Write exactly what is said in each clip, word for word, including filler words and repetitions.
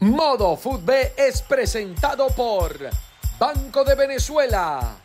Modo Fútbol es presentado por Banco de Venezuela.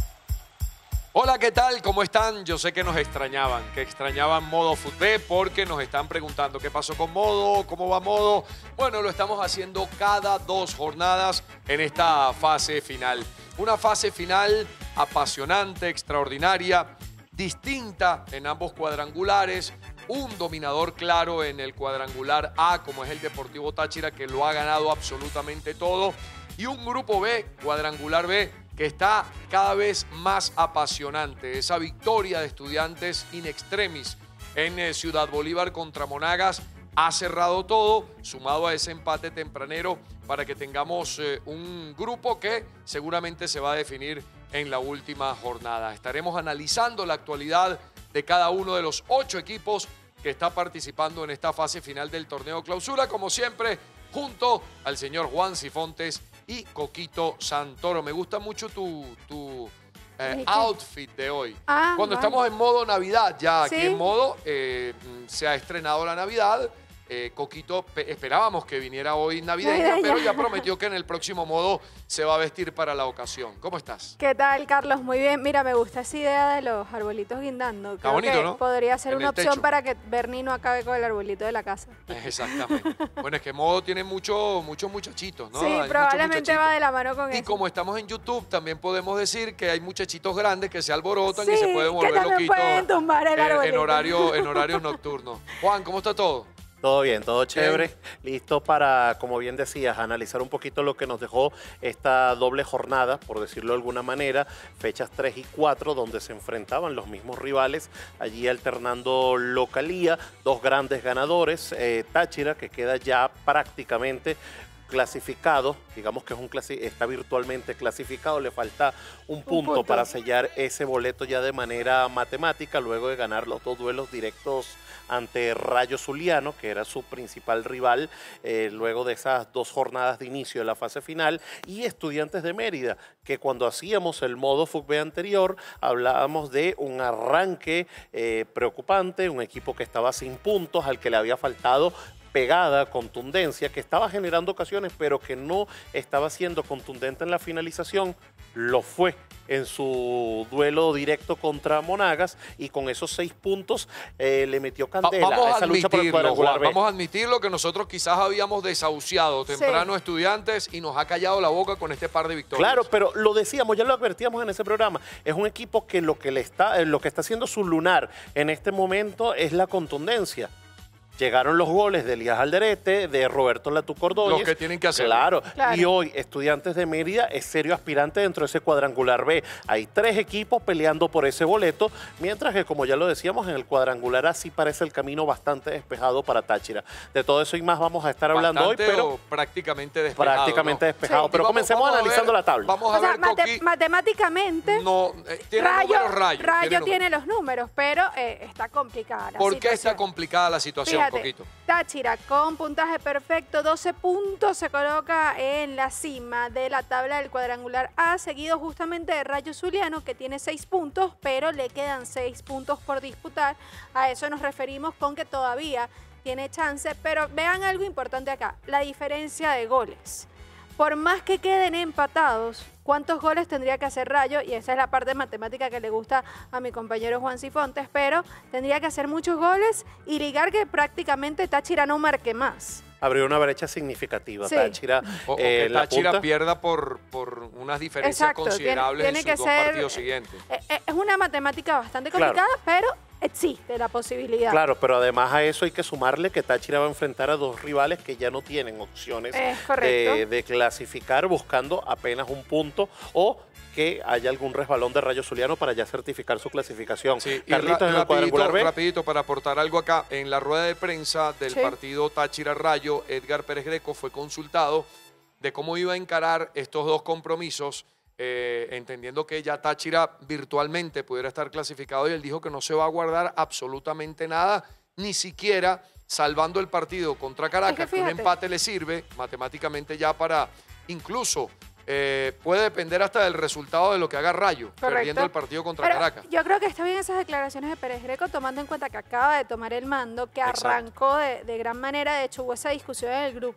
Hola, ¿qué tal? ¿Cómo están? Yo sé que nos extrañaban, que extrañaban Modo Fútbol porque nos están preguntando qué pasó con Modo, cómo va Modo. Bueno, lo estamos haciendo cada dos jornadas en esta fase final. Una fase final apasionante, extraordinaria, distinta en ambos cuadrangulares. Un dominador claro en el cuadrangular A, como es el Deportivo Táchira, que lo ha ganado absolutamente todo. Y un grupo B, cuadrangular B, que está cada vez más apasionante. Esa victoria de Estudiantes in extremis en eh, Ciudad Bolívar contra Monagas ha cerrado todo, sumado a ese empate tempranero, para que tengamos eh, un grupo que seguramente se va a definir en la última jornada. Estaremos analizando la actualidad de cada uno de los ocho equipos que está participando en esta fase final del torneo clausura, como siempre, junto al señor Juan Cifontes y Coquito Santoro. Me gusta mucho tu, tu eh, outfit de hoy. Ah, Cuando vale. estamos en modo Navidad, ya ¿Sí? aquí en modo, eh, se ha estrenado la Navidad. Eh, Coquito, esperábamos que viniera hoy navideña, pero ya prometió que en el próximo modo se va a vestir para la ocasión. ¿Cómo estás? ¿Qué tal, Carlos? Muy bien. Mira, me gusta esa idea de los arbolitos guindando. Está bonito, que ¿no? Podría ser en una opción techo. para que Bernie no acabe con el arbolito de la casa. Exactamente. Bueno, es que modo tiene muchos muchos muchachitos, ¿no? Sí, hay probablemente va de la mano con eso. Y como estamos en YouTube, también podemos decir que hay muchachitos grandes que se alborotan sí, y se pueden volver loquitos pueden tumbar el en, en, horario, en horarios nocturnos. Juan, ¿cómo está todo? Todo bien, todo chévere. Bien. Listo para, como bien decías, analizar un poquito lo que nos dejó esta doble jornada, por decirlo de alguna manera, fechas tres y cuatro, donde se enfrentaban los mismos rivales, allí alternando localía, dos grandes ganadores, eh, Táchira, que queda ya prácticamente clasificado, digamos que es un clasi está virtualmente clasificado, le falta un punto, un punto para sellar ese boleto ya de manera matemática, luego de ganar los dos duelos directos ante Rayo Zuliano, que era su principal rival, eh, luego de esas dos jornadas de inicio de la fase final, y Estudiantes de Mérida, que cuando hacíamos el modo fútbol anterior, hablábamos de un arranque eh, preocupante, un equipo que estaba sin puntos, al que le había faltado pegada, contundencia, que estaba generando ocasiones, pero que no estaba siendo contundente en la finalización. Lo fue en su duelo directo contra Monagas, y con esos seis puntos eh, le metió candela vamos a esa lucha por el cuadrangular B. Vamos a admitirlo, que nosotros quizás habíamos desahuciado temprano sí. Estudiantes, y nos ha callado la boca con este par de victorias. Claro, pero lo decíamos, ya lo advertíamos en ese programa, es un equipo que lo que le está, lo que está haciendo su lunar en este momento es la contundencia. Llegaron los goles de Elías Alderete, de Roberto Latuc Ordóñez. Los que tienen que hacer. Claro. claro. Y hoy Estudiantes de Mérida es serio aspirante dentro de ese cuadrangular B. Hay tres equipos peleando por ese boleto, mientras que, como ya lo decíamos, en el cuadrangular A sí parece el camino bastante despejado para Táchira. De todo eso y más vamos a estar hablando bastante hoy, pero... O prácticamente despejado. Prácticamente ¿no? despejado. Sí. Pero vamos, comencemos vamos analizando ver, la tabla. Vamos a o sea, ver, mate Coqui, matemáticamente, no, eh, tiene Rayo, números Rayo. Rayo tiene, tiene los números, pero eh, está complicada la ¿Por situación. qué está complicada la situación, Fíjate, Coquito? Táchira con puntaje perfecto, doce puntos, se coloca en la cima de la tabla del cuadrangular A, seguido justamente de Rayo Zuliano, que tiene seis puntos, pero le quedan seis puntos por disputar. A eso nos referimos con que todavía tiene chance, pero vean algo importante acá, la diferencia de goles. Por más que queden empatados, ¿cuántos goles tendría que hacer Rayo? Y esa es la parte matemática que le gusta a mi compañero Juan Cifontes, pero tendría que hacer muchos goles y ligar que prácticamente Táchira no marque más. Abrió una brecha significativa. Sí. Táchira, O, o eh, que la Táchira punta. pierda por, por unas diferencias Exacto, considerables tiene, tiene en sus que dos ser, partidos siguientes. Eh, es una matemática bastante Claro. complicada, pero existe la posibilidad. Claro, pero además a eso hay que sumarle que Táchira va a enfrentar a dos rivales que ya no tienen opciones de, de clasificar, buscando apenas un punto o que haya algún resbalón de Rayo Zuliano para ya certificar su clasificación. Sí, Carlitos, y ra en el cuadrangular B. rapidito para aportar algo acá. En la rueda de prensa del Sí. partido Táchira-Rayo, Edgar Pérez Greco fue consultado de cómo iba a encarar estos dos compromisos, eh, entendiendo que ya Táchira virtualmente pudiera estar clasificado, y él dijo que no se va a guardar absolutamente nada, ni siquiera salvando el partido contra Caracas, es que que un fíjate. empate le sirve matemáticamente ya para incluso... Eh, puede depender hasta del resultado de lo que haga Rayo, Correcto. perdiendo el partido contra Pero Caracas. yo creo que está bien esas declaraciones de Pérez Greco, tomando en cuenta que acaba de tomar el mando, que Exacto. arrancó de, de gran manera. De hecho, hubo esa discusión en el grupo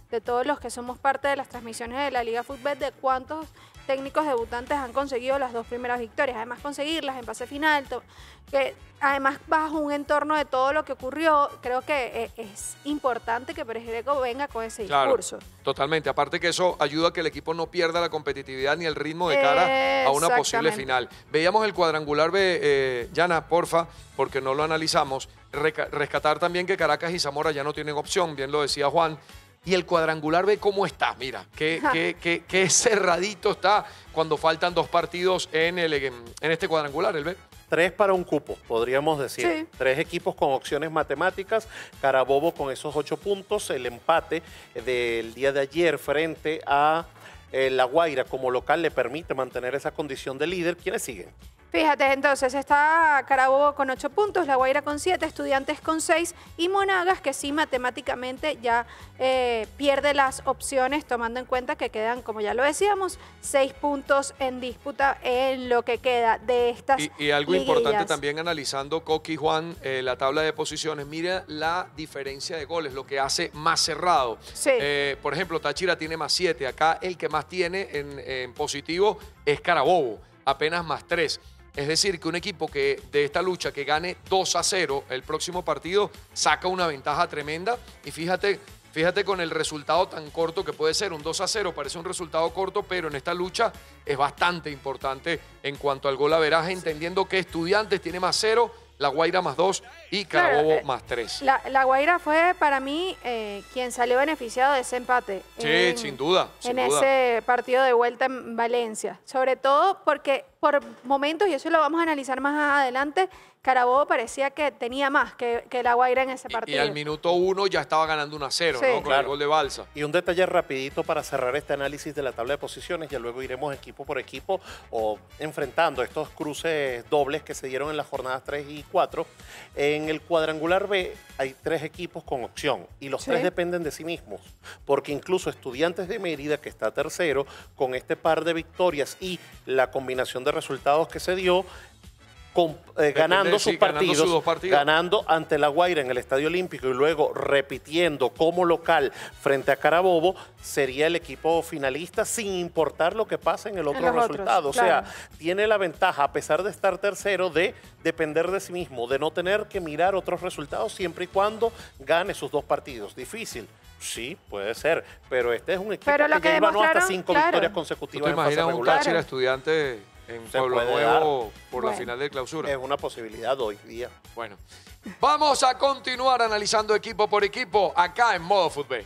de todos los que somos parte de las transmisiones de la Liga Fútbol, de cuántos técnicos debutantes han conseguido las dos primeras victorias. Además, conseguirlas en fase final, que además bajo un entorno de todo lo que ocurrió, creo que es importante que Pérez Greco venga con ese claro, discurso. Totalmente. Aparte que eso ayuda a que el equipo no pierda la competitividad ni el ritmo de cara a una posible final. Veíamos el cuadrangular B, eh, Yana, porfa, porque no lo analizamos. Rescatar también que Caracas y Zamora ya no tienen opción, bien lo decía Juan. Y el cuadrangular B, ¿cómo está? Mira, qué, qué, qué, qué cerradito está cuando faltan dos partidos en, el, en este cuadrangular, el B. Tres para un cupo, podríamos decir. Sí. Tres equipos con opciones matemáticas. Carabobo con esos ocho puntos. El empate del día de ayer frente a eh, La Guaira como local le permite mantener esa condición de líder. ¿Quiénes siguen? Fíjate, entonces está Carabobo con ocho puntos, La Guaira con siete, Estudiantes con seis y Monagas, que sí matemáticamente ya eh, pierde las opciones, tomando en cuenta que quedan, como ya lo decíamos, seis puntos en disputa en lo que queda de estas Y, y algo liguillas. importante también analizando, Coqui, Juan, eh, la tabla de posiciones, mira la diferencia de goles, lo que hace más cerrado. Sí. Eh, por ejemplo, Táchira tiene más siete, acá el que más tiene en, en positivo es Carabobo, apenas más tres. Es decir, que un equipo que de esta lucha que gane dos a cero el próximo partido saca una ventaja tremenda. Y fíjate, fíjate con el resultado tan corto que puede ser. Un dos a cero parece un resultado corto, pero en esta lucha es bastante importante en cuanto al golaveraje, entendiendo que Estudiantes tiene más cero, La Guaira más dos y Carabobo Claro, eh, más tres. La, la Guaira fue para mí eh, quien salió beneficiado de ese empate. Sí, en, sin duda. Sin en duda. ese partido de vuelta en Valencia. Sobre todo porque por momentos, y eso lo vamos a analizar más adelante, Carabobo parecía que tenía más que, que La Guaira en ese Y, partido. y al minuto uno ya estaba ganando uno a cero, Sí. ¿no? Con Claro. el gol de Balsa. Y un detalle rapidito para cerrar este análisis de la tabla de posiciones, ya luego iremos equipo por equipo o enfrentando estos cruces dobles que se dieron en las jornadas tres y cuatro. En el cuadrangular B hay tres equipos con opción y los Sí. tres dependen de sí mismos, porque incluso Estudiantes de Mérida, que está tercero, con este par de victorias y la combinación de resultados que se dio, Con, eh, ganando, sí, sus ganando partidos, sus dos partidos. ganando ante La Guaira en el Estadio Olímpico y luego repitiendo como local frente a Carabobo, sería el equipo finalista sin importar lo que pase en el otro En los resultado. otros, O sea, claro. tiene la ventaja, a pesar de estar tercero, de depender de sí mismo, de no tener que mirar otros resultados siempre y cuando gane sus dos partidos. Difícil. Sí, puede ser, pero este es un equipo Pero que, lo que ya iba no hasta demostraron, cinco claro. victorias ¿Tú consecutivas te en fase imaginas un regular. Táchira Estudiante en Se Pueblo puede Nuevo por la Bueno. final de clausura? Es una posibilidad hoy día. Bueno, vamos a continuar analizando equipo por equipo acá en Modo Fútbol.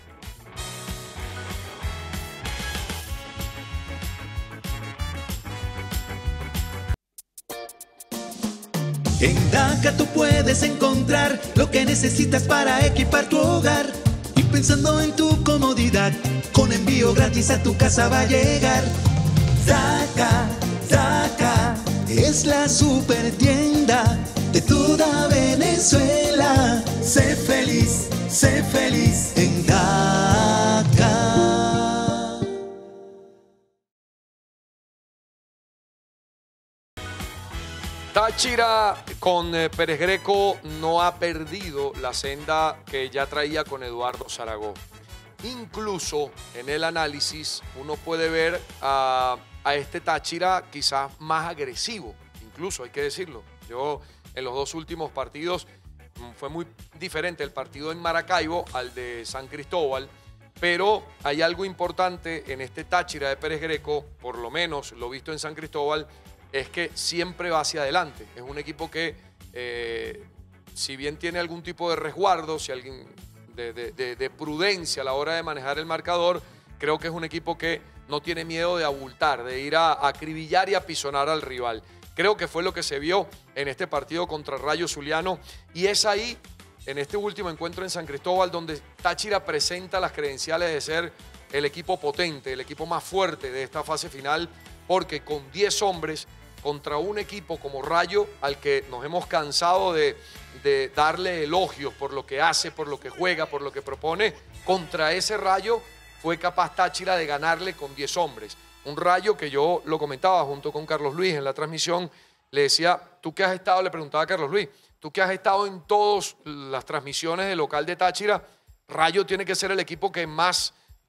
En Daca tú puedes encontrar lo que necesitas para equipar tu hogar. Y pensando en tu comodidad, con envío gratis a tu casa va a llegar. Daca, Daca, es la super tienda de toda Venezuela. Sé feliz, sé feliz en Daca. Táchira con eh, Pérez Greco no ha perdido la senda que ya traía con Eduardo Zaragoza. Incluso en el análisis uno puede ver a, a este Táchira quizás más agresivo, incluso hay que decirlo. Yo en los dos últimos partidos mm, fue muy diferente el partido en Maracaibo al de San Cristóbal, pero hay algo importante en este Táchira de Pérez Greco, por lo menos lo visto en San Cristóbal, es que siempre va hacia adelante. Es un equipo que, eh, si bien tiene algún tipo de resguardo, si alguien de, de, de, de prudencia a la hora de manejar el marcador, creo que es un equipo que no tiene miedo de abultar, de ir a, a acribillar y a pisonar al rival. Creo que fue lo que se vio en este partido contra Rayo Zuliano y es ahí, en este último encuentro en San Cristóbal, donde Táchira presenta las credenciales de ser el equipo potente, el equipo más fuerte de esta fase final, porque con diez hombres contra un equipo como Rayo, al que nos hemos cansado de, de darle elogios por lo que hace, por lo que juega, por lo que propone, contra ese Rayo fue capaz Táchira de ganarle con diez hombres. Un Rayo que yo lo comentaba junto con Carlos Luis en la transmisión, le decía, tú que has estado, le preguntaba a Carlos Luis, tú que has estado en todas las transmisiones del local de Táchira, Rayo tiene que ser el equipo que más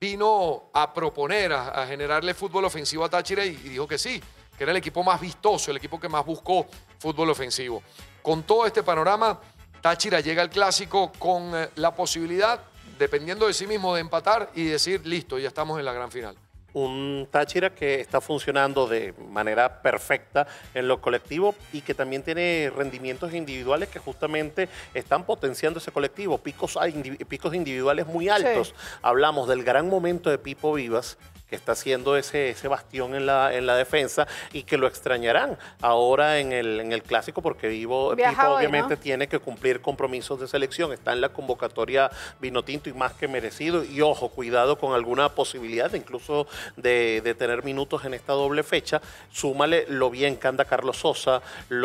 vino a proponer, a, a generarle fútbol ofensivo a Táchira y, y dijo que sí, que era el equipo más vistoso, el equipo que más buscó fútbol ofensivo. Con todo este panorama, Táchira llega al Clásico con eh, la posibilidad, dependiendo de sí mismo, de empatar y decir, listo, ya estamos en la gran final. Un Táchira que está funcionando de manera perfecta en lo colectivo y que también tiene rendimientos individuales que justamente están potenciando ese colectivo, picos, picos individuales muy altos. Sí. Hablamos del gran momento de Pipo Vivas, que está haciendo ese, ese bastión en la, en la defensa y que lo extrañarán ahora en el, en el Clásico porque Vivo, Pipo hoy, obviamente ¿no? tiene que cumplir compromisos de selección, está en la convocatoria Vinotinto y más que merecido. Y ojo, cuidado con alguna posibilidad de incluso de, de tener minutos en esta doble fecha. Súmale lo bien que anda Carlos Sosa,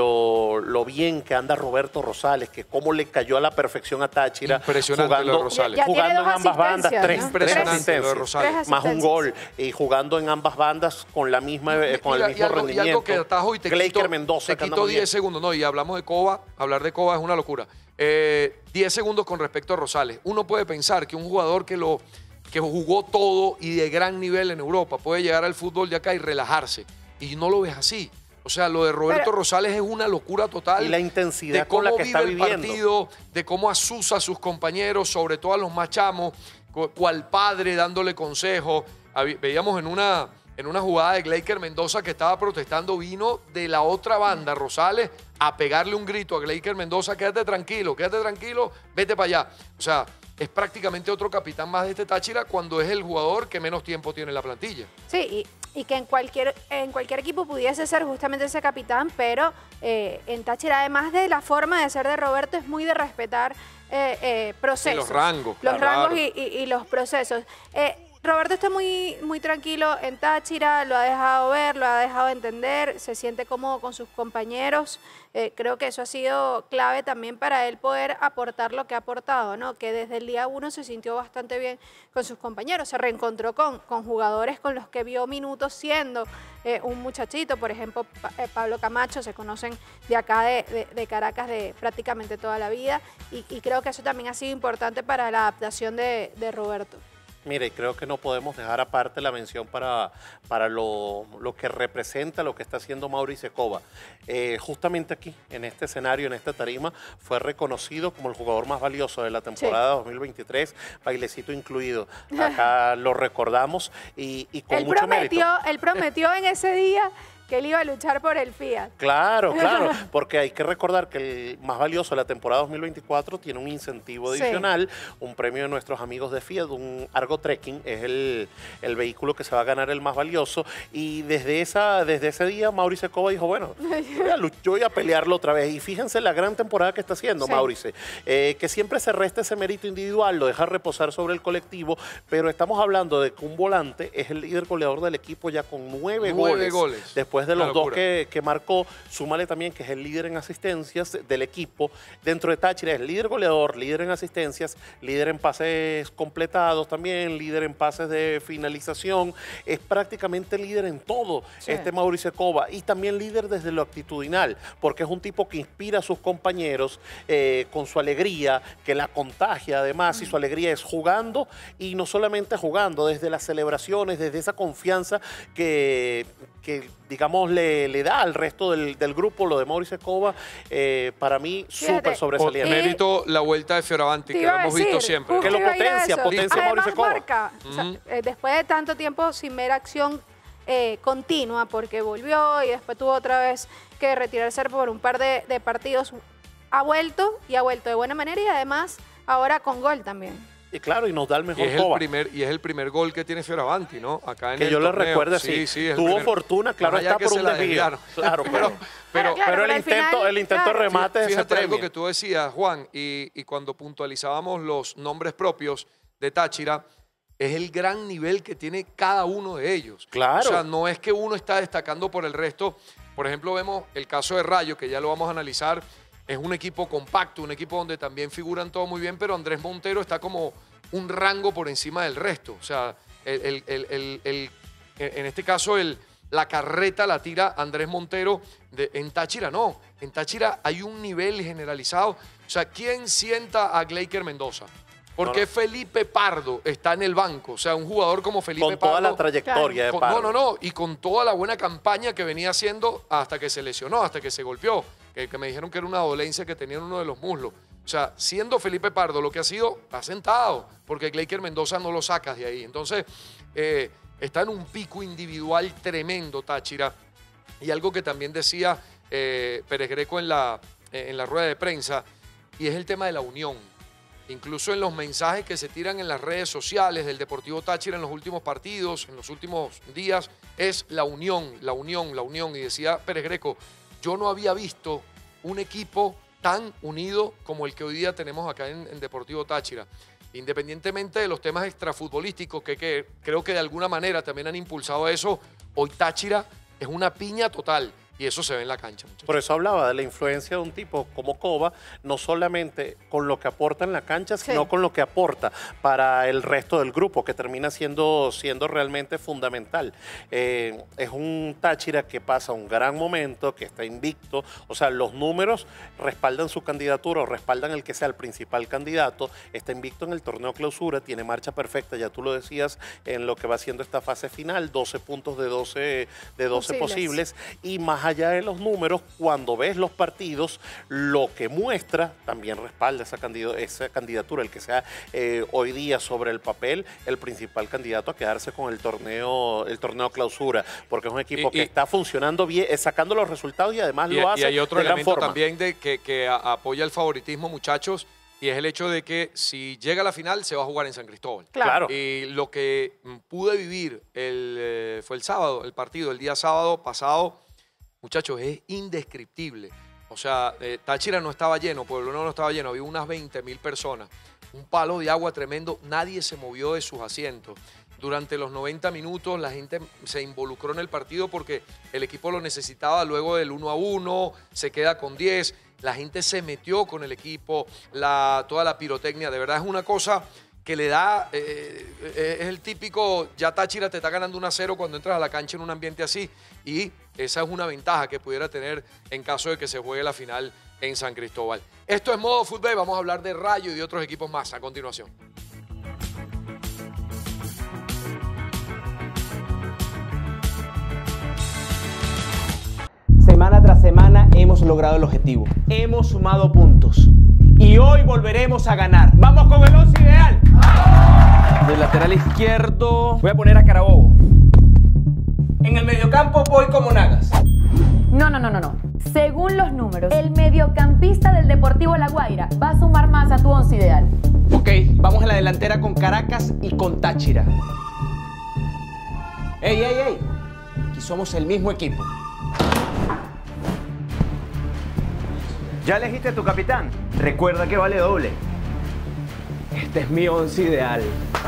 lo, lo bien que anda Roberto Rosales, que cómo le cayó a la perfección a Táchira. Impresionante jugando, lo de Rosales. Ya, ya jugando en ambas bandas, ¿no? tres, tres asistencias, tres más un gol. Y jugando en ambas bandas con la misma eh, con Mira, el mismo y algo, rendimiento. Y algo que atajo y te Gleiker quito, Mendoza, te quito diez segundos. No, y hablamos de Coba. Hablar de Coba es una locura. Eh, diez segundos con respecto a Rosales. Uno puede pensar que un jugador que, lo, que jugó todo y de gran nivel en Europa puede llegar al fútbol de acá y relajarse. Y no lo ves así. O sea, lo de Roberto Pero, Rosales es una locura total. Y la intensidad de cómo con la que vive está el viviendo. partido, de cómo asusa a sus compañeros, sobre todo a los más chamos, cual padre dándole consejos. Veíamos en una... En una jugada de Gleiker Mendoza que estaba protestando, vino de la otra banda, Rosales, a pegarle un grito a Gleiker Mendoza, quédate tranquilo, quédate tranquilo, vete para allá. O sea, es prácticamente otro capitán más de este Táchira cuando es el jugador que menos tiempo tiene en la plantilla. Sí, y, y que en cualquier, en cualquier equipo pudiese ser justamente ese capitán, pero eh, en Táchira, además de la forma de ser de Roberto, es muy de respetar eh, eh, procesos. Y los rangos. Los claro. rangos y, y, y los procesos. Eh, Roberto está muy, muy tranquilo en Táchira, lo ha dejado ver, lo ha dejado entender, se siente cómodo con sus compañeros. Eh, creo que eso ha sido clave también para él poder aportar lo que ha aportado, ¿no? Que desde el día uno se sintió bastante bien con sus compañeros, se reencontró con, con jugadores con los que vio minutos siendo eh, un muchachito, por ejemplo, pa eh, Pablo Camacho, se conocen de acá de, de, de Caracas de prácticamente toda la vida y, y creo que eso también ha sido importante para la adaptación de, de Roberto. Mire, creo que no podemos dejar aparte la mención para, para lo, lo que representa lo que está haciendo Mauricio Coba. Eh, justamente aquí, en este escenario, en esta tarima, fue reconocido como el jugador más valioso de la temporada sí. dos mil veintitrés, bailecito incluido. Acá lo recordamos y, y con él mucho prometió, mérito. Él prometió en ese día que él iba a luchar por el Fiat. Claro, claro, porque hay que recordar que el más valioso de la temporada dos mil veinticuatro tiene un incentivo adicional, sí. un premio de nuestros amigos de Fiat, un Argo Trekking, es el, el vehículo que se va a ganar el más valioso, y desde, esa, desde ese día Mauricio Coba dijo, bueno, yo voy, a, yo voy a pelearlo otra vez, y fíjense la gran temporada que está haciendo sí. Mauricio, eh, que siempre se resta ese mérito individual, lo deja reposar sobre el colectivo, pero estamos hablando de que un volante es el líder goleador del equipo ya con nueve, nueve goles, goles. Después de los dos que, que marcó, súmale también que es el líder en asistencias del equipo. Dentro de Táchira es líder goleador, líder en asistencias, líder en pases completados también, líder en pases de finalización. Es prácticamente líder en todo sí. este Mauricio Coba. Y también líder desde lo actitudinal, porque es un tipo que inspira a sus compañeros eh, con su alegría, que la contagia además, mm. y su alegría es jugando, y no solamente jugando, desde las celebraciones, desde esa confianza que, que digamos, le le da al resto del, del grupo, lo de Mauricio Coba, eh, para mí súper sobresaliente. Por mérito la vuelta de Fioravanti, que lo hemos decir, visto siempre. Que lo potencia, potencia Mauricio Coba. Marca, uh -huh. o sea, eh, después de tanto tiempo sin ver acción eh, continua, porque volvió y después tuvo otra vez que retirarse por un par de, de partidos, ha vuelto y ha vuelto de buena manera y además ahora con gol también. Y claro, y nos da el mejor y es Coba. El primer, y es el primer gol que tiene Fioravanti, ¿no? Acá en que el yo torneo. le recuerde, sí. sí, sí Tuvo primer... fortuna, claro, está por un desvío. Claro, pero, pero, pero, claro, pero el, intento, final, el intento claro. remate Fíjate ese premio. algo que tú decías, Juan, y, y cuando puntualizábamos los nombres propios de Táchira, es el gran nivel que tiene cada uno de ellos. Claro. O sea, no es que uno está destacando por el resto. Por ejemplo, vemos el caso de Rayo, que ya lo vamos a analizar. Es un equipo compacto, un equipo donde también figuran todo muy bien, pero Andrés Montero está como un rango por encima del resto. O sea, el, el, el, el, el, en este caso el, la carreta la tira Andrés Montero. De, en Táchira no. En Táchira hay un nivel generalizado. O sea, ¿quién sienta a Gleiker Mendoza? ¿Por qué Felipe Pardo está en el banco? O sea, un jugador como Felipe Con Pardo. toda la trayectoria de con, Pardo. No, no, no. Y con toda la buena campaña que venía haciendo hasta que se lesionó, hasta que se golpeó. Que, que me dijeron que era una dolencia que tenía en uno de los muslos. O sea, siendo Felipe Pardo lo que ha sido, ha sentado. Porque Gleiker Mendoza no lo sacas de ahí. Entonces, eh, está en un pico individual tremendo, Táchira. Y algo que también decía eh, Pérez Greco en la, en la rueda de prensa, y es el tema de la unión. Incluso en los mensajes que se tiran en las redes sociales del Deportivo Táchira en los últimos partidos, en los últimos días, es la unión, la unión, la unión. Y decía Pérez Greco, yo no había visto un equipo tan unido como el que hoy día tenemos acá en, en Deportivo Táchira. Independientemente de los temas extrafutbolísticos, que, que creo que de alguna manera también han impulsado eso, hoy Táchira es una piña total. Y eso se ve en la cancha, muchachos. Por eso hablaba de la influencia de un tipo como Cova, no solamente con lo que aporta en la cancha, sino sí. con lo que aporta para el resto del grupo, que termina siendo, siendo realmente fundamental. Eh, es un Táchira que pasa un gran momento, que está invicto. O sea, los números respaldan su candidatura o respaldan el que sea el principal candidato. Está invicto en el torneo clausura, tiene marcha perfecta, ya tú lo decías, en lo que va siendo esta fase final, doce puntos de doce, de doce posibles. posibles y más allá de los números, cuando ves los partidos, lo que muestra también respalda esa, candidatura, esa candidatura, el que sea eh, hoy día sobre el papel el principal candidato a quedarse con el torneo, el torneo clausura, porque es un equipo y, que y, está funcionando bien, sacando los resultados y además y, lo hace y hay otro de gran elemento forma. también de que, que apoya el favoritismo, muchachos, y es el hecho de que si llega a la final se va a jugar en San Cristóbal. Claro. Y lo que pude vivir el, eh, fue el sábado, el partido, el día sábado pasado, muchachos, es indescriptible. O sea, eh, Táchira no estaba lleno, Pueblo Nuevo no estaba lleno, había unas veinte mil personas. Un palo de agua tremendo, nadie se movió de sus asientos. Durante los noventa minutos la gente se involucró en el partido porque el equipo lo necesitaba luego del uno a uno, se queda con diez. La gente se metió con el equipo, la, toda la pirotecnia, de verdad es una cosa que le da, eh, eh, es el típico, ya Táchira te está ganando un a cero cuando entras a la cancha en un ambiente así, y esa es una ventaja que pudiera tener en caso de que se juegue la final en San Cristóbal. Esto es Modo Fútbol, vamos a hablar de Rayo y de otros equipos más a continuación. Semana tras semana hemos logrado el objetivo. Hemos sumado puntos. Y hoy volveremos a ganar. ¡Vamos con el once ideal! Del lateral izquierdo voy a poner a Carabobo. En el mediocampo voy con Monagas. No, no, no, no, no. Según los números, el mediocampista del Deportivo La Guaira va a sumar más a tu once ideal. Ok, vamos a la delantera con Caracas y con Táchira. ¡Ey, ey, ey! Aquí somos el mismo equipo. ¿Ya elegiste a tu capitán? Recuerda que vale doble. Este es mi once ideal.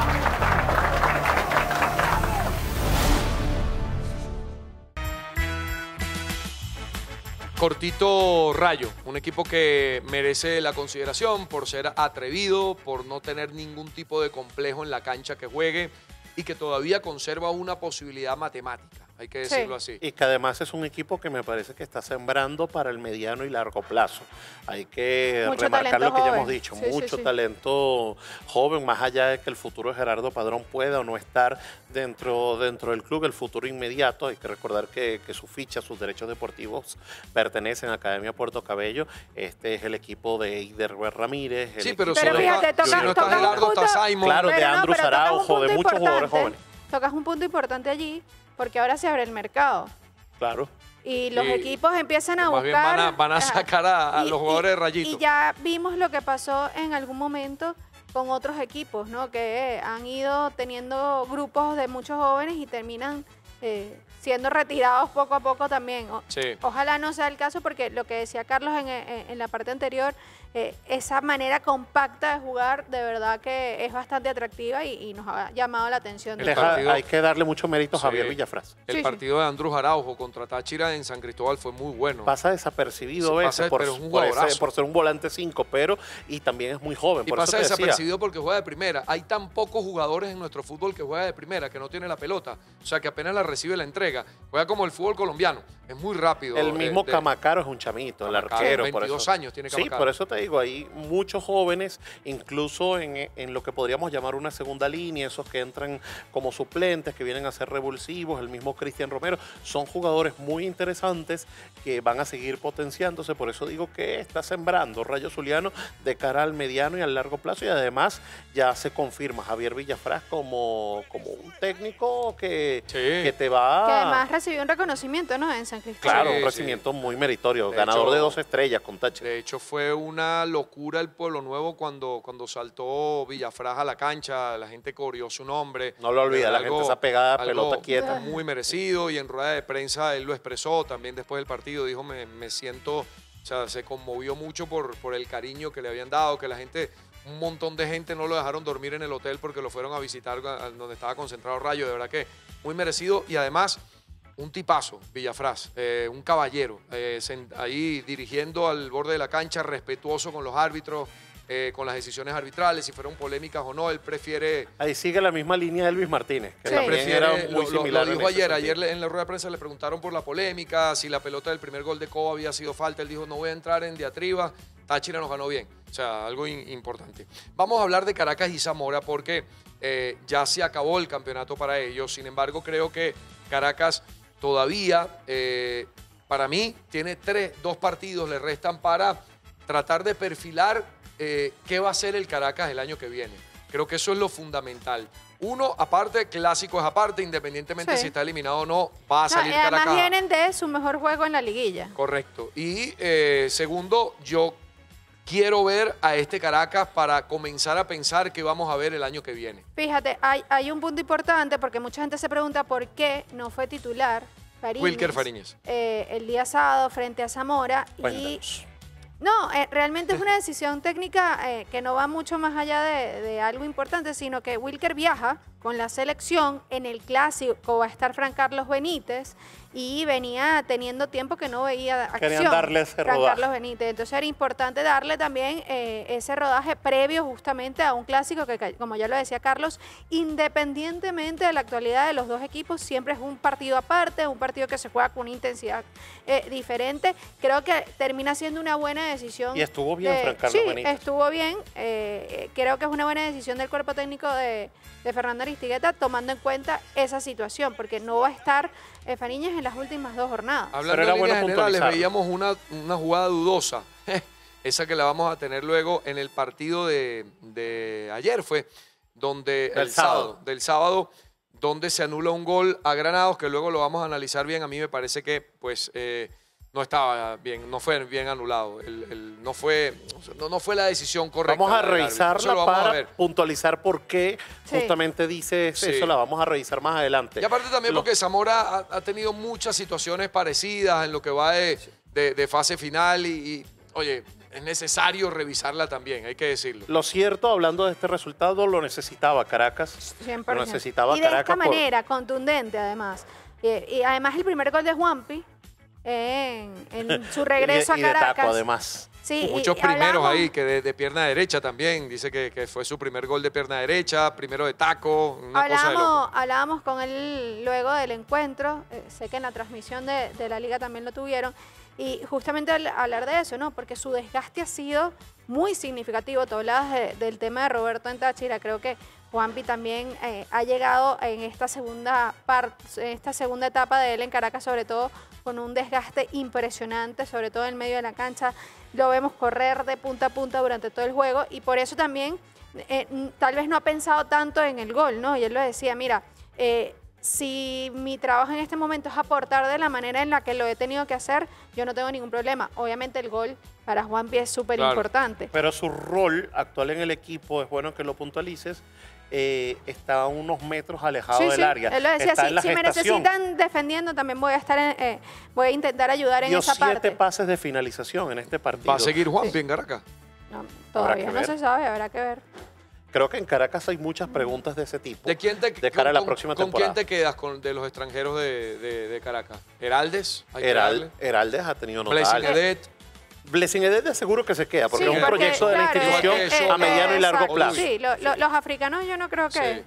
Cortito Rayo, un equipo que merece la consideración por ser atrevido, por no tener ningún tipo de complejo en la cancha que juegue y que todavía conserva una posibilidad matemática, hay que decirlo sí. así. Y que además es un equipo que me parece que está sembrando para el mediano y largo plazo. Hay que mucho remarcar lo que joven. ya hemos dicho, sí, mucho sí, sí. talento joven, más allá de que el futuro de Gerardo Padrón pueda o no estar dentro, dentro del club, el futuro inmediato. Hay que recordar que, que su ficha, sus derechos deportivos pertenecen a Academia Puerto Cabello. Este es el equipo de Eider Ramírez. Sí, pero, pero si fíjate, no, toca, si no está Gerardo, está Simon. Claro, pero de no, Andrus Araujo, de muchos jugadores jóvenes. Tocas un punto importante allí, porque ahora se abre el mercado. Claro. Y los y equipos empiezan a más buscar... Bien van, a, van a sacar a, a y, los jugadores y, de Rayito. Y ya vimos lo que pasó en algún momento con otros equipos, ¿no? Que han ido teniendo grupos de muchos jóvenes y terminan eh, siendo retirados poco a poco también. O, sí. Ojalá no sea el caso, porque lo que decía Carlos en, en, en la parte anterior, eh, esa manera compacta de jugar de verdad que es bastante atractiva y, y nos ha llamado la atención. De Deja, hay que darle mucho mérito a sí. Javier Villafraz. El sí, partido sí. de Andrus Araujo contra Táchira en San Cristóbal fue muy bueno. Pasa desapercibido a veces por, por, ese, por ser un volante cinco, pero y también es muy joven. Y por pasa eso te desapercibido decía. porque juega de primera. Hay tan pocos jugadores en nuestro fútbol que juega de primera, que no tiene la pelota. O sea, que apenas la recibe la entrega. Juega como el fútbol colombiano. Es muy rápido. El mismo de, Camacaro es un chamito, el Camacaro, arquero. veintidós por eso. años tiene Camacaro. Sí, por eso te digo, hay muchos jóvenes, incluso en, en lo que podríamos llamar una segunda línea, esos que entran como suplentes, que vienen a ser revulsivos, el mismo Cristian Romero, son jugadores muy interesantes que van a seguir potenciándose, por eso digo que está sembrando Rayo Zuliano de cara al mediano y al largo plazo, y además ya se confirma Javier Villafrás como, como un técnico que, sí. que te va a... Que además recibió un reconocimiento, ¿no? En San Cristóbal. Claro, sí, un recibimiento sí. muy meritorio, de ganador hecho, de dos estrellas con tache. De hecho, fue una locura el Pueblo Nuevo cuando, cuando saltó Villafrás a la cancha, la gente coreó su nombre. No lo olvida, la algo, gente está pegada, pelota quieta. Muy merecido, y en rueda de prensa él lo expresó también después del partido, dijo, me, me siento, o sea, se conmovió mucho por, por el cariño que le habían dado, que la gente, un montón de gente no lo dejaron dormir en el hotel porque lo fueron a visitar a donde estaba concentrado Rayo, de verdad que muy merecido, y además un tipazo, Villafrás, eh, un caballero, eh, ahí dirigiendo al borde de la cancha, respetuoso con los árbitros, eh, con las decisiones arbitrales, si fueron polémicas o no, él prefiere... Ahí sigue la misma línea de Elvis Martínez, que sí. también prefiere, era muy lo, similar. Lo dijo ayer, sentido. ayer en la rueda de prensa le preguntaron por la polémica, si la pelota del primer gol de Coba había sido falta, él dijo, no voy a entrar en diatriba, Táchira nos ganó bien, o sea, algo in, importante. Vamos a hablar de Caracas y Zamora porque eh, ya se acabó el campeonato para ellos, sin embargo creo que Caracas todavía, eh, para mí, tiene tres, dos partidos, le restan para tratar de perfilar eh, qué va a ser el Caracas el año que viene. Creo que eso es lo fundamental. Uno, aparte, clásicos aparte, independientemente sí. si está eliminado o no, va a salir no, y además Caracas. vienen de su mejor juego en la liguilla. Correcto. Y eh, segundo, yo quiero ver a este Caracas para comenzar a pensar qué vamos a ver el año que viene. Fíjate, hay, hay un punto importante porque mucha gente se pregunta por qué no fue titular Fariñez, Wilker Fariñez. Eh, el día sábado frente a Zamora. Cuéntanos. Y no, eh, realmente es una decisión técnica eh, que no va mucho más allá de, de algo importante, sino que Wilker viaja con la selección. En el clásico va a estar Fran Carlos Benítez y venía teniendo tiempo que no veía acción. Querían darle ese Fran rodaje. Carlos Benítez. Entonces era importante darle también eh, ese rodaje previo justamente a un clásico que, como ya lo decía Carlos, independientemente de la actualidad de los dos equipos, siempre es un partido aparte, un partido que se juega con una intensidad eh, diferente. Creo que termina siendo una buena decisión. Y estuvo bien de, Fran Carlos sí, Benítez. estuvo bien. Eh, creo que es una buena decisión del cuerpo técnico de, de Fernando Aristigueta, tomando en cuenta esa situación, porque no va a estar eh, Fariñez en las últimas dos jornadas. Hablando Pero era de bueno líneas generales, puntualizar. veíamos una, una jugada dudosa, esa que la vamos a tener luego en el partido de, de ayer fue, donde Del el sábado. sábado. del sábado, donde se anula un gol a Granados, que luego lo vamos a analizar bien. A mí me parece que pues eh, no estaba bien, no fue bien anulado, el, el, no, fue, no, no fue la decisión correcta. Vamos a del árbitro. revisarla Eso lo vamos a para ver. puntualizar por qué Sí. justamente dice Sí. eso, la vamos a revisar más adelante. Y aparte también Lo- porque Zamora ha, ha tenido muchas situaciones parecidas en lo que va de, de, de fase final y, y, oye, es necesario revisarla también, hay que decirlo. Lo cierto, hablando de este resultado, lo necesitaba Caracas. cien por Lo ciento. necesitaba y de Caracas esta por- manera, contundente además. Y, y además el primer gol de Juanpi en, en su regreso y, y a de Caracas. taco, además. Sí, y- Muchos y primeros hablamos- ahí, que de, de pierna derecha también, dice que, que fue su primer gol de pierna derecha, primero de taco, una cosa de Hablábamos, loco. hablábamos con él luego del encuentro, eh, sé que en la transmisión de, de la liga también lo tuvieron, y justamente al hablar de eso, ¿no? Porque su desgaste ha sido muy significativo. Tú hablabas de- del tema de Roberto en Táchira, creo que Juanpi también eh, ha llegado en esta segunda parte, en esta segunda etapa de él en Caracas, sobre todo con un desgaste impresionante, sobre todo en el medio de la cancha. Lo vemos correr de punta a punta durante todo el juego y por eso también eh, tal vez no ha pensado tanto en el gol, ¿no? Y él lo decía, mira, eh, si mi trabajo en este momento es aportar de la manera en la que lo he tenido que hacer, yo no tengo ningún problema. Obviamente el gol para Juanpi es súper importante. Pero su rol actual en el equipo, es bueno que lo puntualices, eh, está a unos metros alejado Sí, del sí, área. él lo decía, Está si, en la si me gestación. necesitan defendiendo, también voy a estar en, eh, voy a intentar ayudar en Dio esa siete parte. pases de finalización en este partido. ¿Va a seguir Juanpi en Caracas? No, todavía que no ver. se sabe, habrá que ver. Creo que en Caracas hay muchas preguntas de ese tipo. ¿De quién te, de cara a la con- próxima ¿Con temporada. quién te quedas con, de los extranjeros de, de, de Caracas? ¿Heraldes? Hay que Heral- darle. Heraldes ha tenido Blessing notales. Edet. Blessing Edet de seguro que se queda, porque Sí, es un porque, proyecto de la claro, institución eh, eh, a mediano y largo exacto. plazo. Sí, lo- lo- los africanos yo no creo que... Sí.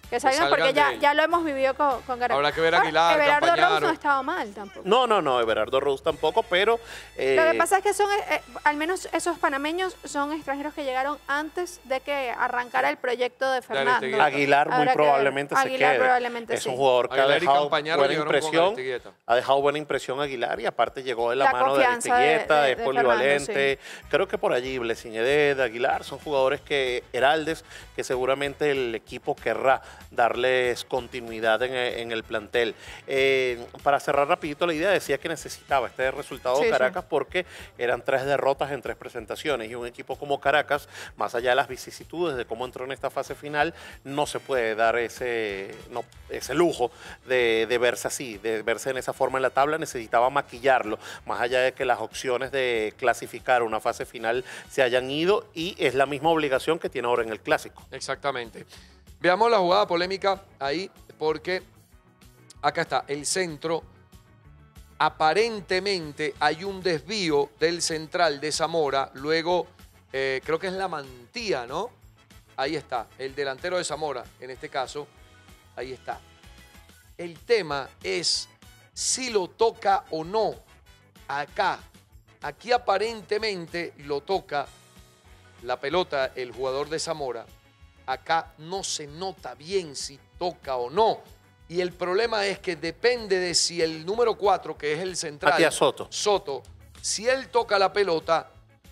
Que salgan, porque ya, ya lo hemos vivido con, con Caracas. Habrá que ver a Aguilar, Ahora, Everardo Campañaro. Rose no ha estado mal tampoco. No, no, no, Everardo Rose tampoco, pero... Eh, Lo que pasa es que son, eh, al menos esos panameños son extranjeros que llegaron antes de que arrancara el proyecto de Fernando. Aguilar muy Habrá que probablemente ver. se Aguilar quede. probablemente es sí. un jugador que ha Aguilar y dejado Campañaro buena llegaron con impresión. Aristigueta. Ha dejado buena impresión Aguilar y aparte llegó de la, La mano de confianza de- Aristigueta, de- es de polivalente. Fernando, Creo que por allí Blessing Eded, Aguilar son jugadores que, Heraldes, que seguramente el equipo querrá darles continuidad en, en el plantel. Eh, para cerrar rapidito la idea, decía que necesitaba este resultado Sí, Caracas porque eran tres derrotas en tres presentaciones y un equipo como Caracas, más allá de las vicisitudes de cómo entró en esta fase final, no se puede dar ese, no, ese lujo de, de verse así, de verse en esa forma en la tabla. Necesitaba maquillarlo, más allá de que las opciones de clasificar una fase final se hayan ido, y es la misma obligación que tiene ahora en el Clásico. Exactamente. Veamos la jugada polémica ahí, porque acá está el centro. Aparentemente hay un desvío del central de Zamora, luego eh, creo que es la Mantía, ¿no? Ahí está, el delantero de Zamora, en este caso, ahí está. El tema es si lo toca o no acá. Aquí aparentemente lo toca la pelota el jugador de Zamora. Acá no se nota bien si toca o no. Y el problema es que depende de si el número cuatro, que es el central, Matías Soto, Soto, si él toca la pelota,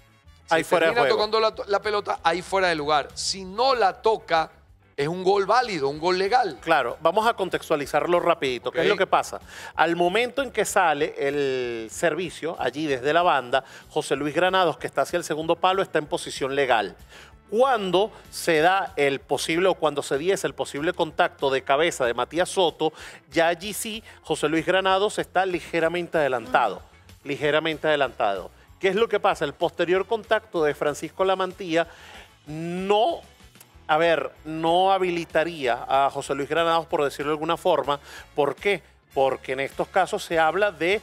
si ahí fuera de termina juego. tocando la, la pelota, ahí fuera de lugar. Si no la toca, es un gol válido, un gol legal. Claro, vamos a contextualizarlo rapidito. ¿Qué Ok. es lo que pasa? Al momento en que sale el servicio, allí desde la banda, José Luis Granados, que está hacia el segundo palo, está en posición legal. Cuando se da el posible, o cuando se diese el posible contacto de cabeza de Matías Soto, ya allí sí, José Luis Granados está ligeramente adelantado, mm. ligeramente adelantado. ¿Qué es lo que pasa? El posterior contacto de Francisco Lamantía no... A ver, no habilitaría a José Luis Granados, por decirlo de alguna forma. ¿Por qué? Porque en estos casos se habla de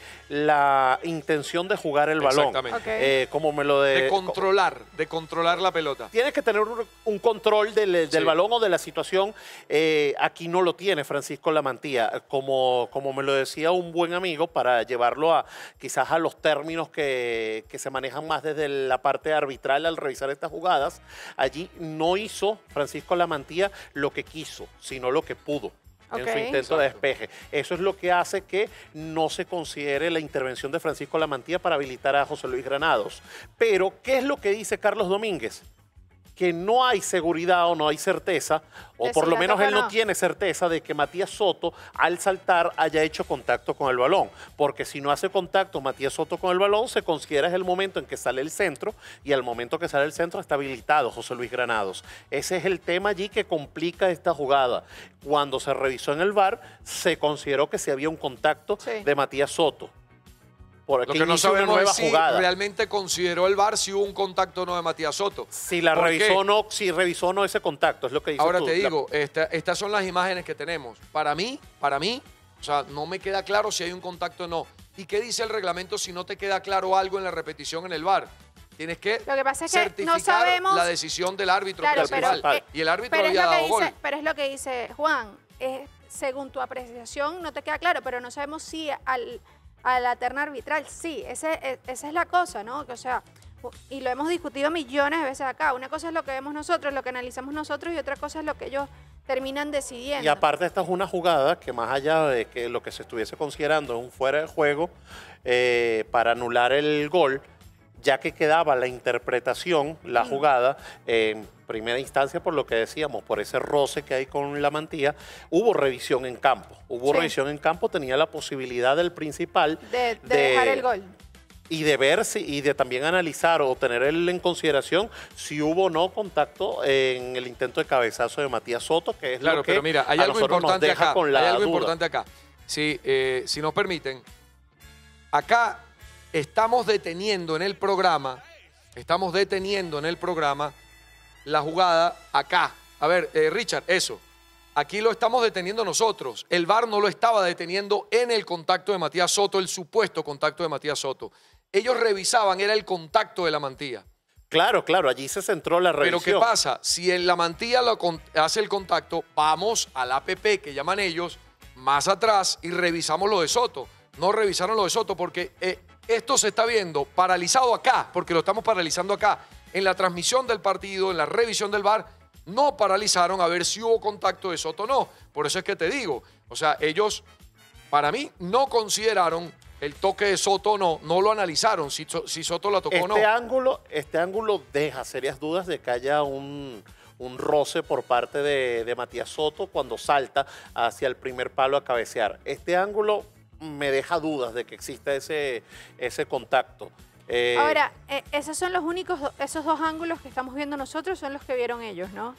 la intención de jugar el balón. Exactamente. Ok. Eh, como me lo de... De controlar, de controlar la pelota. Tienes que tener un, un control del, del Sí. balón o de la situación. Eh, aquí no lo tiene Francisco Lamantía. Como, como me lo decía un buen amigo, para llevarlo a quizás a los términos que, que se manejan más desde la parte arbitral al revisar estas jugadas, allí no hizo Francisco Lamantía lo que quiso, sino lo que pudo. En Ok. su intento Exacto. de despeje. Eso es lo que hace que no se considere la intervención de Francisco Lamantía para habilitar a José Luis Granados. Pero, ¿qué es lo que dice Carlos Domínguez? Que no hay seguridad o no hay certeza, o De por si lo la menos toca él o no no. tiene certeza de que Matías Soto al saltar haya hecho contacto con el balón. Porque si no hace contacto Matías Soto con el balón, se considera es el momento en que sale el centro, y al momento que sale el centro está habilitado José Luis Granados. Ese es el tema allí que complica esta jugada. Cuando se revisó en el V A R, se consideró que sí había un contacto Sí. de Matías Soto. Porque Lo que no inicia una sabemos nueva es si jugada. realmente consideró el V A R si hubo un contacto o no de Matías Soto. Si la ¿Por revisó qué? o no, si revisó o no ese contacto, es lo que dice Ahora tú. te La- digo, esta- estas son las imágenes que tenemos. Para mí, para mí, o sea, no me queda claro si hay un contacto o no. ¿Y qué dice el reglamento si no te queda claro algo en la repetición en el V A R? Tienes que Lo que pasa es que no certificar sabemos- la decisión del árbitro Claro, principal. pero, eh, y el árbitro pero es había lo que dado dice, gol. Pero es lo que dice Juan, es, según tu apreciación no te queda claro, pero no sabemos si al, a la terna arbitral sí, ese, e- esa es la cosa, ¿no? Que, o sea, y lo hemos discutido millones de veces acá. Una cosa es lo que vemos nosotros, lo que analizamos nosotros, y otra cosa es lo que ellos terminan decidiendo. Y aparte esta es una jugada que, más allá de que lo que se estuviese considerando es un fuera de juego eh, para anular el gol, ya que quedaba la interpretación, la jugada, en primera instancia, por lo que decíamos, por ese roce que hay con la Mantía, hubo revisión en campo. Hubo Sí. revisión en campo, tenía la posibilidad del principal de, de dejar el gol. y de ver si, y de también analizar o tener él en consideración si hubo o no contacto en el intento de cabezazo de Matías Soto, que es Claro, lo que pero mira, hay a algo nosotros nos importante deja acá. con la Hay algo duda. importante acá. Si, eh, si nos permiten, acá estamos deteniendo en el programa, estamos deteniendo en el programa la jugada acá. A ver, eh, Richard, eso. Aquí lo estamos deteniendo nosotros. El V A R no lo estaba deteniendo en el contacto de Matías Soto, el supuesto contacto de Matías Soto. Ellos revisaban, era el contacto de la Mantía. Claro, claro, allí se centró la Pero revisión. ¿qué pasa? Si en la mantilla lo con- hace el contacto, vamos al A P P que llaman ellos, más atrás, y revisamos lo de Soto. No revisaron lo de Soto porque eh, esto se está viendo paralizado acá, porque lo estamos paralizando acá. En la transmisión del partido, en la revisión del V A R, no paralizaron a ver si hubo contacto de Soto o no. Por eso es que te digo, o sea, ellos, para mí, no consideraron el toque de Soto o no, no lo analizaron, si, So- si Soto la tocó o no. Este ángulo, este ángulo deja serias dudas de que haya un, un roce por parte de, de Matías Soto cuando salta hacia el primer palo a cabecear. Este ángulo me deja dudas de que exista ese, ese contacto. Eh, Ahora, eh, esos son los únicos, do- esos dos ángulos que estamos viendo nosotros son los que vieron ellos, ¿no?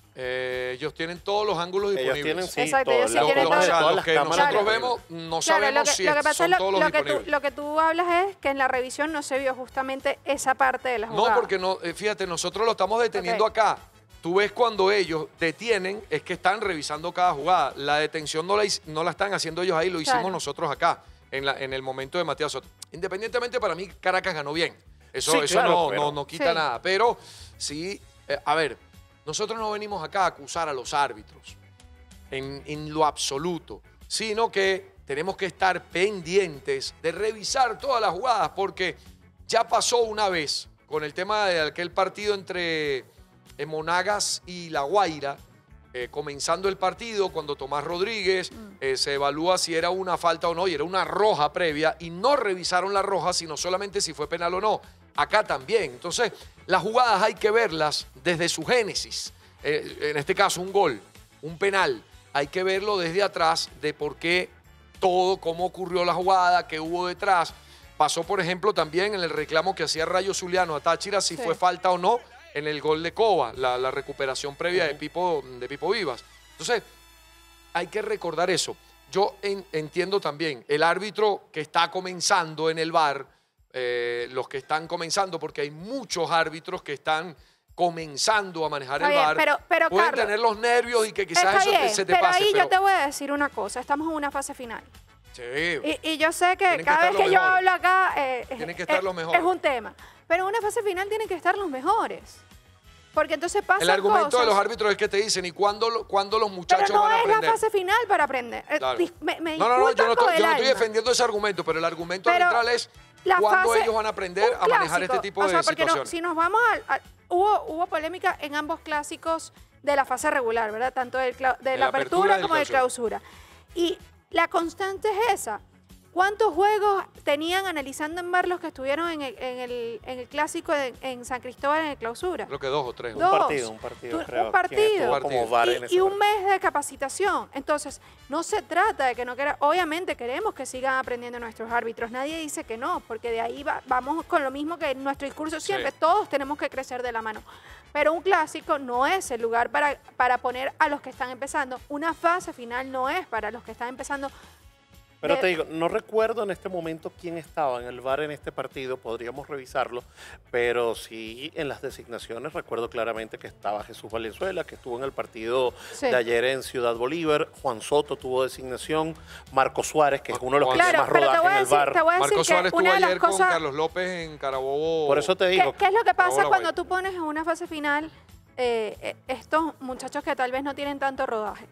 Eh, ellos tienen todos los ángulos ellos disponibles. tienen, sí, Exacto, todo, ellos sí la- tienen Lo- todas o sea, todo. los las que cámaras nosotros disponibles. vemos no Claro, sabemos lo que, si lo que es- pasa son es lo, todos los lo que tú, disponibles. lo que tú hablas es que en la revisión no se vio justamente esa parte de la No, jugada. porque no, eh, fíjate, nosotros lo estamos deteniendo Ok. acá. Tú ves cuando ellos detienen, es que están revisando cada jugada. La detención no la, hic- no la están haciendo ellos ahí, lo hicimos Claro. nosotros acá, en, la, en el momento de Matías Soto. Independientemente, para mí, Caracas ganó bien. Eso, Sí, eso claro, no, pero- no, no quita Sí. nada. Pero sí, eh, a ver, nosotros no venimos acá a acusar a los árbitros en, en lo absoluto, sino que tenemos que estar pendientes de revisar todas las jugadas, porque ya pasó una vez con el tema de aquel partido entre eh, Monagas y La Guaira, eh, comenzando el partido, cuando Tomás Rodríguez eh, se evalúa si era una falta o no, y era una roja previa, y no revisaron la roja, sino solamente si fue penal o no. Acá también. Entonces, las jugadas hay que verlas desde su génesis. Eh, en este caso, un gol, un penal. Hay que verlo desde atrás de por qué todo, cómo ocurrió la jugada, qué hubo detrás. Pasó, por ejemplo, también en el reclamo que hacía Rayo Zuliano a Táchira, si Sí. fue falta o no en el gol de Cova, la, la recuperación previa de Pipo, de Pipo Vivas. Entonces, hay que recordar eso. Yo en- entiendo también el árbitro que está comenzando en el V A R, eh, los que están comenzando, porque hay muchos árbitros que están comenzando a manejar Está el bien, V A R, pero- pero, pueden Carlos, tener los nervios y que quizás Está eso te- bien, se te pero pase. ahí pero yo te voy a decir una cosa, estamos en una fase final. Sí, Y, y yo sé que Tienen que cada estar vez los que yo mejores. hablo acá eh, Tienen que eh, estar eh, los mejores. es un tema. Pero en una fase final tienen que estar los mejores. Porque entonces pasan el argumento cosas, de los árbitros es que te dicen, ¿y cuándo, lo- cuándo los muchachos pero no van a es aprender? la fase final para aprender. Eh, Claro. dis- Me, me No, no, no, yo disculpan no, con estoy, yo el no estoy alma. defendiendo ese argumento, pero el argumento Pero arbitral es la cuándo fase- ellos van a aprender un a manejar clásico, este tipo o de sea, porque no- situaciones. si nos vamos al... al- hubo, hubo polémica en ambos clásicos de la fase regular, ¿verdad? Tanto del clau- de, De la la apertura apertura y del como de clausura. Y la constante es esa. ¿Cuántos juegos tenían analizando en V A R los que estuvieron en el, en el, en el clásico de- en San Cristóbal en el clausura? Creo que dos o tres. Un Dos. partido, un partido, Un creo. partido. quien estuvo como Partido. V A R en Y, ese y un partido. mes de capacitación. Entonces, no se trata de que no quiera. Obviamente queremos que sigan aprendiendo nuestros árbitros. Nadie dice que no, porque de ahí va- vamos con lo mismo que en nuestro discurso siempre. Sí. Todos tenemos que crecer de la mano. Pero un clásico no es el lugar para, para poner a los que están empezando. Una fase final no es para los que están empezando. Pero de- te digo, no recuerdo en este momento quién estaba en el V A R en este partido, podríamos revisarlo, pero sí en las designaciones recuerdo claramente que estaba Jesús Valenzuela, que estuvo en el partido Sí. de ayer en Ciudad Bolívar, Juan Soto tuvo designación, Marco Suárez, que es uno de los que Claro, tiene más pero te rodaje voy en a el decir, V A R. te voy a decir Marcos que Suárez estuvo una de las ayer con cosas... Carlos López en Carabobo. Por eso te ¿Qué, digo, qué es lo que pasa Carabobo La cuando Guaira. tú pones en una fase final eh, eh, estos muchachos que tal vez no tienen tanto rodaje?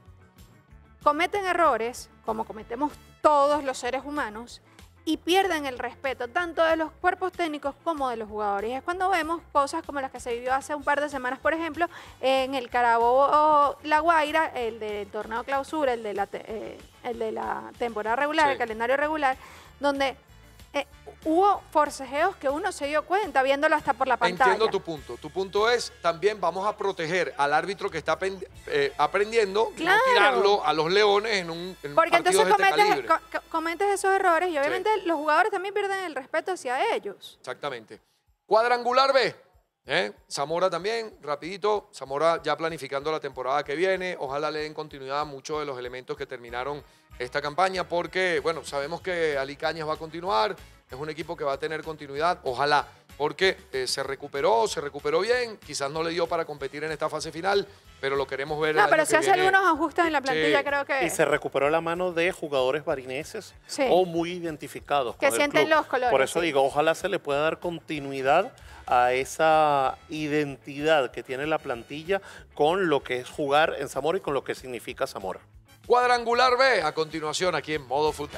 Cometen errores, como cometemos todos los seres humanos, y pierden el respeto tanto de los cuerpos técnicos como de los jugadores. Y es cuando vemos cosas como las que se vivió hace un par de semanas, por ejemplo, en el Carabobo La Guaira, el del torneo clausura, el de la, te- eh, el de la temporada regular, Sí. el calendario regular, donde eh, hubo forcejeos que uno se dio cuenta viéndolo hasta por la pantalla. Entiendo tu punto. Tu punto es, también vamos a proteger al árbitro que está pen- eh, aprendiendo, Claro. no tirarlo a los leones en un en Porque partidos entonces de este cometes, calibre. co- co- cometes esos errores y obviamente los jugadores también pierden el respeto hacia ellos. Exactamente. Cuadrangular B. ¿eh? Zamora también, rapidito. Zamora ya planificando la temporada que viene. Ojalá le den continuidad a muchos de los elementos que terminaron esta campaña porque, bueno, sabemos que Ali Cañas va a continuar. Es un equipo que va a tener continuidad. Ojalá, porque eh, se recuperó, se recuperó bien. Quizás no le dio para competir en esta fase final, pero lo queremos ver el No, año pero que si hace viene. algunos ajustes en la plantilla, Sí. creo que... y se recuperó la mano de jugadores barineses Sí. o muy identificados Que con el sienten club. los colores, Por eso sí. digo, ojalá se le pueda dar continuidad a esa identidad que tiene la plantilla con lo que es jugar en Zamora y con lo que significa Zamora. Cuadrangular B, a continuación aquí en Modo Fútbol.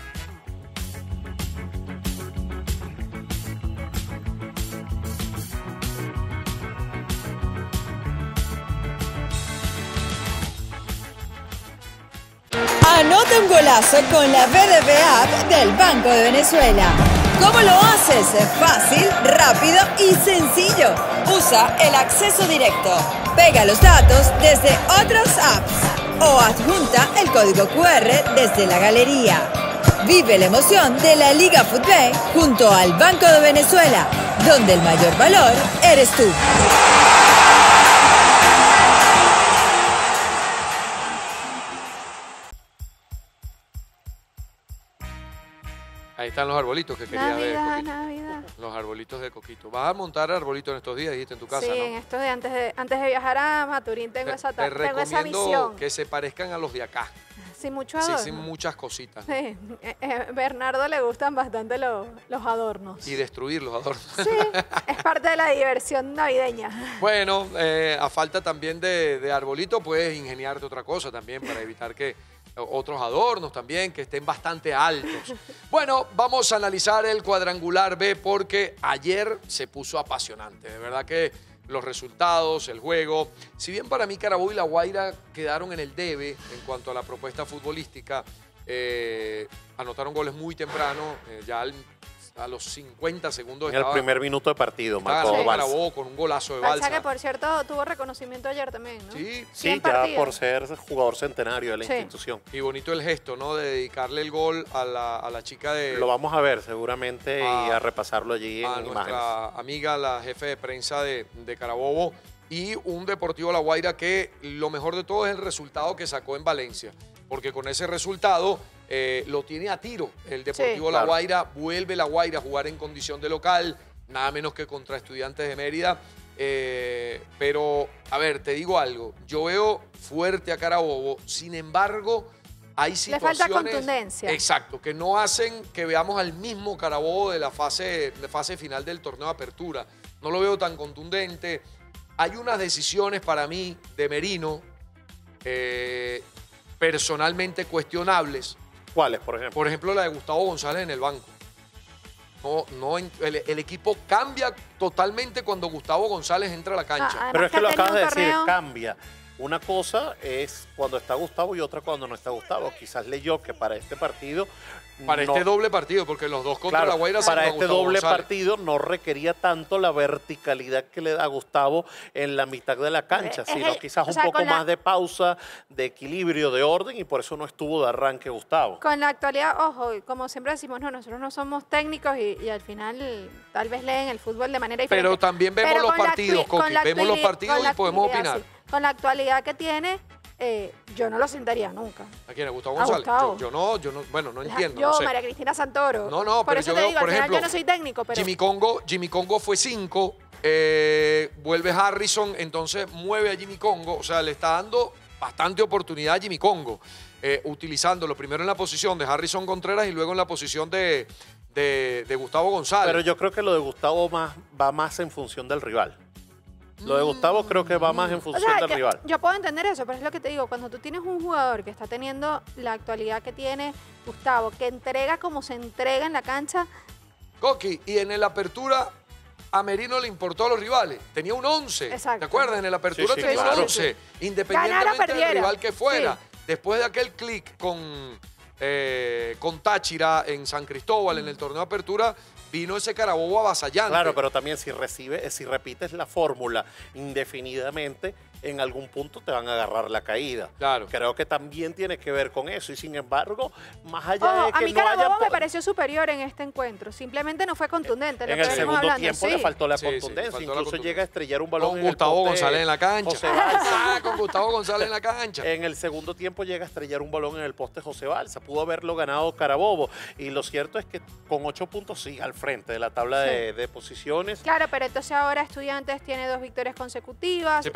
Anota un golazo con la B D B App del Banco de Venezuela. ¿Cómo lo haces? Fácil, rápido y sencillo. Usa el acceso directo. Pega los datos desde otras apps o adjunta el código cu erre desde la galería. Vive la emoción de la Liga Fútbol junto al Banco de Venezuela, donde el mayor valor eres tú. Ahí están los arbolitos que quería ver. Navidad, Navidad. Los arbolitos de Coquito. ¿Vas a montar arbolitos en estos días? Dijiste en tu casa, Sí, ¿no? en estos días, antes de, antes de viajar a Maturín, tengo, Te, esa, te tengo esa recomiendo misión. que se parezcan a los de acá. Sin mucho Sí, adorno. sin muchas cositas, ¿no? Sí, eh, eh, Bernardo le gustan bastante los, los adornos. Y destruir los adornos. Sí, es parte de la diversión navideña. Bueno, eh, a falta también de, de arbolito, puedes ingeniarte otra cosa también para evitar que otros adornos también, que estén bastante altos. Bueno, vamos a analizar el cuadrangular B porque ayer se puso apasionante. De verdad que los resultados, el juego, si bien para mí Carabobo y La Guaira quedaron en el debe en cuanto a la propuesta futbolística, eh, anotaron goles muy temprano, eh, ya al, a los cincuenta segundos. En el primer minuto de partido, marcó Balsa. Balsa. Carabobo con un golazo de Balsa Balsa. que, por cierto, tuvo reconocimiento ayer también, ¿no? Sí, Sí, Cien ya partidos. por ser jugador centenario de la Sí. institución. y bonito el gesto, ¿no? De dedicarle el gol a la, a la chica de... Lo vamos a ver seguramente a- y a repasarlo allí a en nuestra imágenes. amiga, la jefe de prensa de, de Carabobo, y un Deportivo La Guaira que lo mejor de todo es el resultado que sacó en Valencia, porque con ese resultado eh, lo tiene a tiro. El Deportivo Sí. La Claro. Guaira, vuelve La Guaira a jugar en condición de local, nada menos que contra Estudiantes de Mérida. Eh, pero, a ver, te digo algo, yo veo fuerte a Carabobo, sin embargo... Hay Le situaciones, falta contundencia. Exacto, que no hacen que veamos al mismo Carabobo de la fase, de fase final del torneo de apertura. No lo veo tan contundente. Hay unas decisiones para mí de Merino eh, personalmente cuestionables. ¿Cuáles, por ejemplo? Por ejemplo, la de Gustavo González en el banco. No, no, el, el equipo cambia totalmente cuando Gustavo González entra a la cancha. Ah, Pero es que lo ha tenido acabas de un decir, torneo- cambia. Una cosa es cuando está Gustavo y otra cuando no está Gustavo. Quizás leyó que para este partido... Para no- este doble partido, porque los dos contra Claro, La Guaira para son este Gustavo doble González. partido no requería tanto la verticalidad que le da Gustavo en la mitad de la cancha, Es sino que, quizás o un sea, poco con la- más de pausa, de equilibrio, de orden, y por eso no estuvo de arranque Gustavo. Con la actualidad, ojo, como siempre decimos, no, nosotros no somos técnicos y, y al final tal vez leen el fútbol de manera diferente. Pero también vemos Pero los con la partidos, actu- con Coqui, la vemos los actuali- partidos con la y podemos actualidad, opinar. sí. Con la actualidad que tiene, eh, yo no lo sentaría nunca. ¿A quién? ¿A Gustavo A González? Gustavo. Yo, yo no, yo no, bueno, no La- entiendo, yo, no sé. María Cristina Santoro. No, no, por pero eso yo te veo, digo, por al final ejemplo, yo no soy técnico, pero Jimmy Congo, Jimmy Congo fue cinco, eh, vuelve Harrison, entonces mueve a Jimmy Congo, o sea, le está dando bastante oportunidad a Jimmy Congo, eh, utilizándolo primero en la posición de Harrison Contreras y luego en la posición de, de, de Gustavo González. Pero yo creo que lo de Gustavo más, va más en función del rival. Lo de Gustavo creo que va más en O función sea, del yo, rival. yo puedo entender eso, pero es lo que te digo, cuando tú tienes un jugador que está teniendo la actualidad que tiene Gustavo, que entrega como se entrega en la cancha, Coqui, y en el apertura a Merino le importó a los rivales. Tenía un once. Exacto. ¿Te acuerdas? En el apertura Sí, sí, tenía claro. un once. Independientemente del perdiera. rival que fuera. Sí. Después de aquel clic con, eh, con Táchira en San Cristóbal en el torneo de apertura, vino ese Carabobo avasallante. Claro, pero también si recibe, eh, si repites la fórmula indefinidamente, en algún punto te van a agarrar la caída. Claro. Creo que también tiene que ver con eso. Y sin embargo, más allá ojo, de que a mí no haya... Carabobo me po- pareció superior en este encuentro. Simplemente no fue contundente. lo En que el venimos segundo hablando, tiempo sí. le faltó la Sí, sí, contundencia. faltó la Incluso contundencia. llega a estrellar un balón Con en el Gustavo poste González en la cancha. José Balsa. Ah, con Gustavo González en la cancha. En el segundo tiempo llega a estrellar un balón en el poste José Balsa. Pudo haberlo ganado Carabobo. Y lo cierto es que con ocho puntos sigue al frente de la tabla Sí. de, de posiciones. Claro, pero entonces ahora Estudiantes tiene dos victorias consecutivas. Sí, pero La sigue Guaira de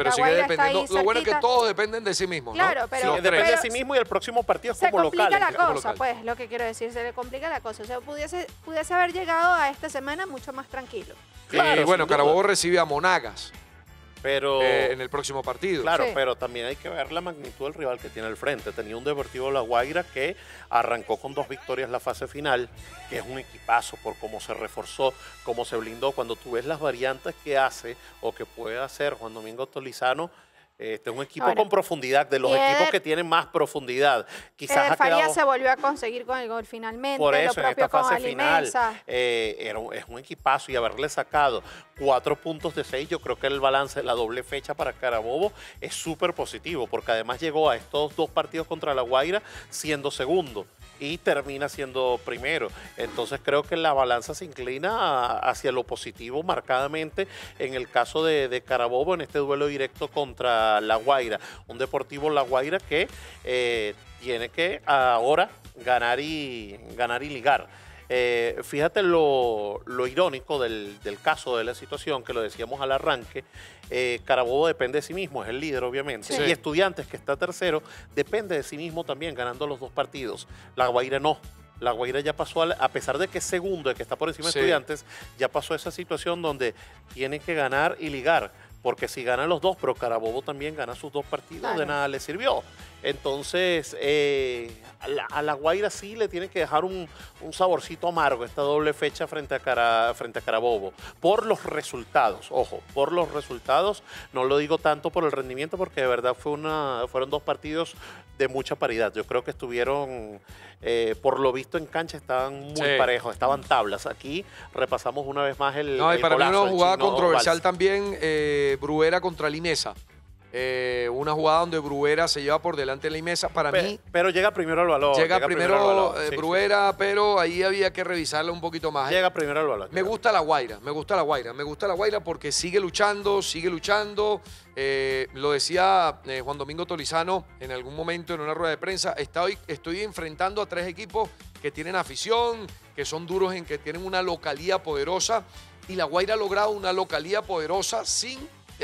dependiendo. ahí Lo bueno es que cerquita. todos dependen de sí mismos, Claro, ¿no? pero- Sí, Los depende tres. de sí mismo y el próximo partido es Se como complica local. la como cosa, local. pues, lo que quiero decir, se le complica la cosa. O sea, pudiese, pudiese haber llegado a esta semana mucho más tranquilo. Claro, Eh, bueno, sin duda. Carabobo recibe a Monagas Pero... eh, en el próximo partido. Claro, Sí. pero también hay que ver la magnitud del rival que tiene al frente. Tenía un Deportivo La Guaira que arrancó con dos victorias la fase final, que es un equipazo por cómo se reforzó, cómo se blindó. Cuando tú ves las variantes que hace o que puede hacer Juan Domingo Tolizano, este es un equipo Ahora, con profundidad, de los y equipos Eder- que tienen más profundidad. Quizás Eder ha Farías quedado... se volvió a conseguir con el gol finalmente, Por eso, lo en esta propio con fase Ali final, Mesa. eh, era un- es un equipazo y haberle sacado cuatro puntos de seis, yo creo que el balance de la doble fecha para Carabobo es súper positivo, porque además llegó a estos dos partidos contra La Guaira siendo segundo y termina siendo primero. Entonces creo que la balanza se inclina a- hacia lo positivo marcadamente en el caso de, de Carabobo en este duelo directo contra La Guaira. Un Deportivo La Guaira que eh, tiene que ahora ganar y, ganar y ligar. Eh, fíjate lo, lo irónico del, del caso, de la situación, que lo decíamos al arranque. eh, Carabobo depende de sí mismo, es el líder obviamente. Sí. Y Estudiantes, que está tercero, depende de sí mismo también, ganando los dos partidos. La Guaira no. La Guaira ya pasó, al- a pesar de que es segundo, de que está por encima de Sí. Estudiantes, ya pasó esa situación donde tiene que ganar y ligar. Porque si ganan los dos, pero Carabobo también gana sus dos partidos, Claro. de nada le sirvió. Entonces, eh, a, la, a La Guaira sí le tiene que dejar un, un saborcito amargo esta doble fecha frente a, Cara, frente a Carabobo. Por los resultados, ojo, por los resultados. No lo digo tanto por el rendimiento, porque de verdad fue una, fueron dos partidos de mucha paridad. Yo creo que estuvieron, eh, por lo visto en cancha, estaban muy Sí. parejos, estaban tablas. Aquí repasamos una vez más el No, y el para mí golazo una del jugada chino controversial Valls. también, eh, Bruera contra Limesa. Eh, una jugada donde Bruera se lleva por delante de Limesa. Para Pe- mí Pero llega primero al balón. llega, primero, al balón, eh, sí, sí. Bruera, pero ahí había que revisarla un poquito más. Llega primero al balón. Me gusta La Guaira, me gusta La Guaira, me gusta La Guaira porque sigue luchando, sigue luchando. Eh, lo decía eh, Juan Domingo Tolizano en algún momento en una rueda de prensa. Estoy, estoy enfrentando a tres equipos que tienen afición, que son duros, en que tienen una localía poderosa. Y La Guaira ha logrado una localía poderosa sin,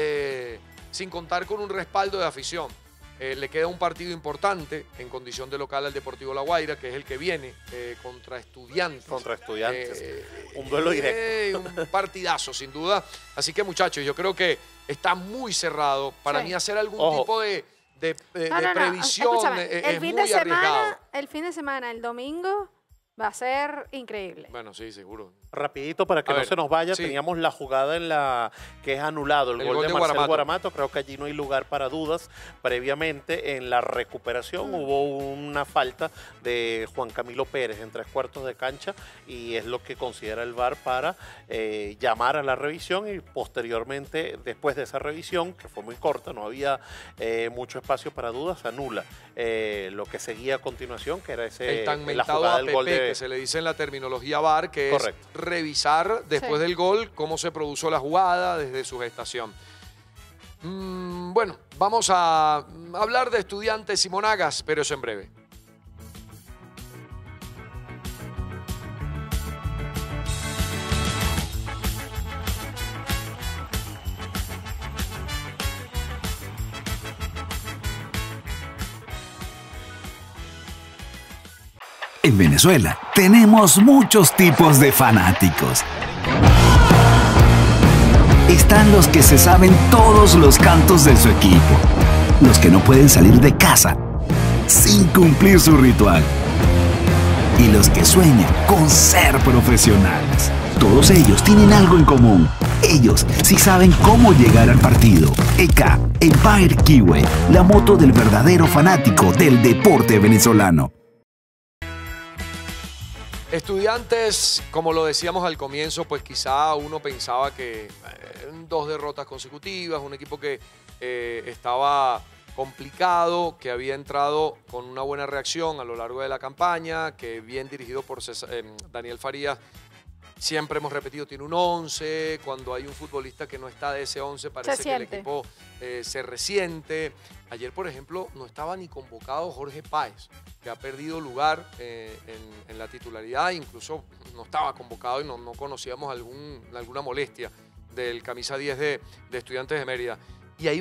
eh, sin contar con un respaldo de afición. Eh, le queda un partido importante en condición de local al Deportivo La Guaira, que es el que viene eh, contra Estudiantes. Contra Estudiantes. Eh, Un duelo directo. eh, un partidazo, sin duda. Así que, muchachos, yo creo que está muy cerrado. Para Sí. mí, hacer algún Ojo. tipo de, de, de- No, de no, no, previsión escúchame, eh, el es fin muy de semana, arriesgado. el fin de semana, el domingo, va a ser increíble. Bueno, sí, seguro. Rapidito para que A no ver, se nos vaya, sí. teníamos la jugada en la que es anulado, el, El gol, gol de de Marcel Guaramato. Guaramato. Creo que allí no hay lugar para dudas. Previamente en la recuperación hubo una falta de Juan Camilo Pérez en tres cuartos de cancha y es lo que considera el V A R para eh, llamar a la revisión y posteriormente, después de esa revisión, que fue muy corta, no había eh, mucho espacio para dudas, se anula eh, lo que seguía a continuación, que era ese El tan la mentado jugada A del P P, gol de... que se le dice en la terminología V A R, que Correcto. es revisar después Sí. del gol cómo se produjo la jugada desde su gestación. Mm, bueno, vamos a hablar de Estudiantes y Monagas, pero eso en breve. En Venezuela tenemos muchos tipos de fanáticos. Están los que se saben todos los cantos de su equipo, los que no pueden salir de casa sin cumplir su ritual y los que sueñan con ser profesionales. Todos ellos tienen algo en común. Ellos sí saben cómo llegar al partido. E K, Empire Kiwi, la moto del verdadero fanático del deporte venezolano. Estudiantes, como lo decíamos al comienzo, pues quizá uno pensaba que eh, dos derrotas consecutivas, un equipo que eh, estaba complicado, que había entrado con una buena reacción a lo largo de la campaña, que bien dirigido por César, eh, Daniel Farías. Siempre hemos repetido, tiene un once, cuando hay un futbolista que no está de ese once parece Se que el siente. equipo eh, se resiente. Ayer, por ejemplo, no estaba ni convocado Jorge Páez, que ha perdido lugar eh, en, en la titularidad, incluso no estaba convocado y no, no conocíamos algún, alguna molestia del camisa diez de, de Estudiantes de Mérida. Y ahí va,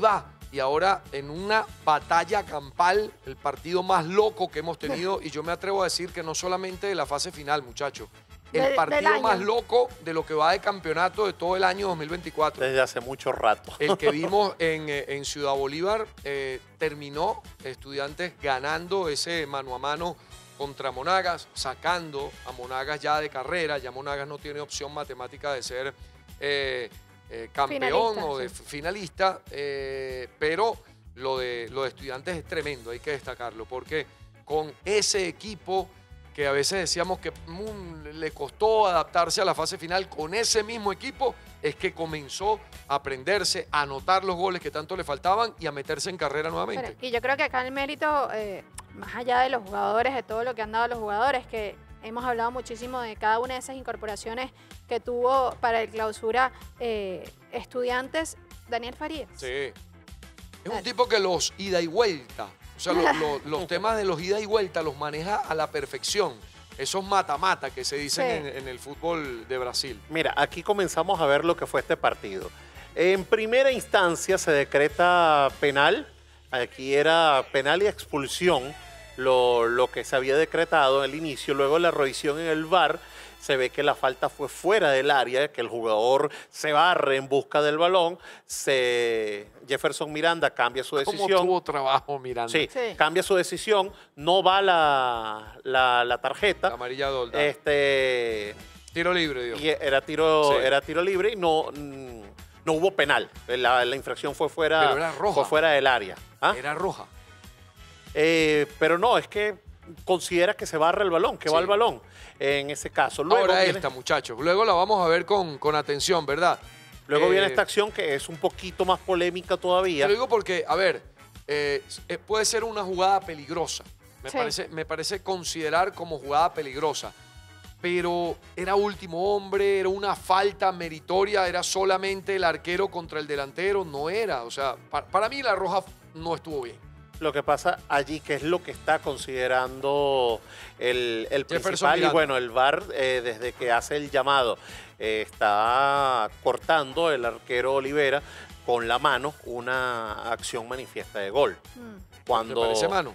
y ahora en una batalla campal, el partido más loco que hemos tenido, y yo me atrevo a decir que no solamente de la fase final, muchachos, el Del- del partido año. más loco de lo que va de campeonato de todo el año dos mil veinticuatro. Desde hace mucho rato. El que vimos en, eh, en Ciudad Bolívar eh, terminó Estudiantes ganando ese mano a mano contra Monagas, sacando a Monagas ya de carrera. Ya Monagas no tiene opción matemática de ser eh, eh, campeón Finalista, o de sí. finalista, eh, pero lo de, lo de Estudiantes es tremendo, hay que destacarlo, porque con ese equipo que a veces decíamos que mm, le costó adaptarse a la fase final, con ese mismo equipo es que comenzó a aprenderse, a anotar los goles que tanto le faltaban y a meterse en carrera nuevamente. Pero- y yo creo que acá el mérito, eh, más allá de los jugadores, de todo lo que han dado los jugadores, que hemos hablado muchísimo de cada una de esas incorporaciones que tuvo para el clausura eh, Estudiantes, Daniel Farías. Sí. Es un tipo que los ida y vuelta, o sea, lo- lo- los temas de los ida y vuelta los maneja a la perfección. Esos mata-mata que se dicen Sí. en, en el fútbol de Brasil. Mira, aquí comenzamos a ver lo que fue este partido. En primera instancia se decreta penal. Aquí era penal y expulsión lo, lo que se había decretado en el inicio. Luego la revisión en el V A R se ve que la falta fue fuera del área, que el jugador se barre en busca del balón. Se, Jefferson Miranda cambia su ¿Cómo decisión. tuvo trabajo Miranda? Sí, Sí. cambia su decisión. No va la, la, la tarjeta. La amarilla Doldán. Este, Tiro libre, Dios. y era tiro, Sí. era tiro libre y no, mm, no hubo penal. La, la infracción fue fuera, Pero era roja. fue fuera del área. ¿Ah? Era roja. Eh, pero no, es que considera que se barra el balón, que va Sí. el balón en ese caso. Luego Ahora viene, esta, muchachos. Luego la vamos a ver con, con atención, ¿verdad? luego Eh, viene esta acción que es un poquito más polémica Te todavía. lo digo porque, a ver, eh, eh, puede ser una jugada peligrosa. Me, Sí. parece, me parece considerar como jugada peligrosa. Pero era último hombre, era una falta meritoria, era solamente el arquero contra el delantero, no era. O sea, pa- para mí la roja no estuvo bien. Lo que pasa allí, que es lo que está considerando el, el Jefferson principal, y Miranda. bueno, el V A R, eh, desde que hace el llamado, eh, está cortando el arquero Olivera con la mano una acción manifiesta de gol. Mm. Cuando ¿Te parece mano?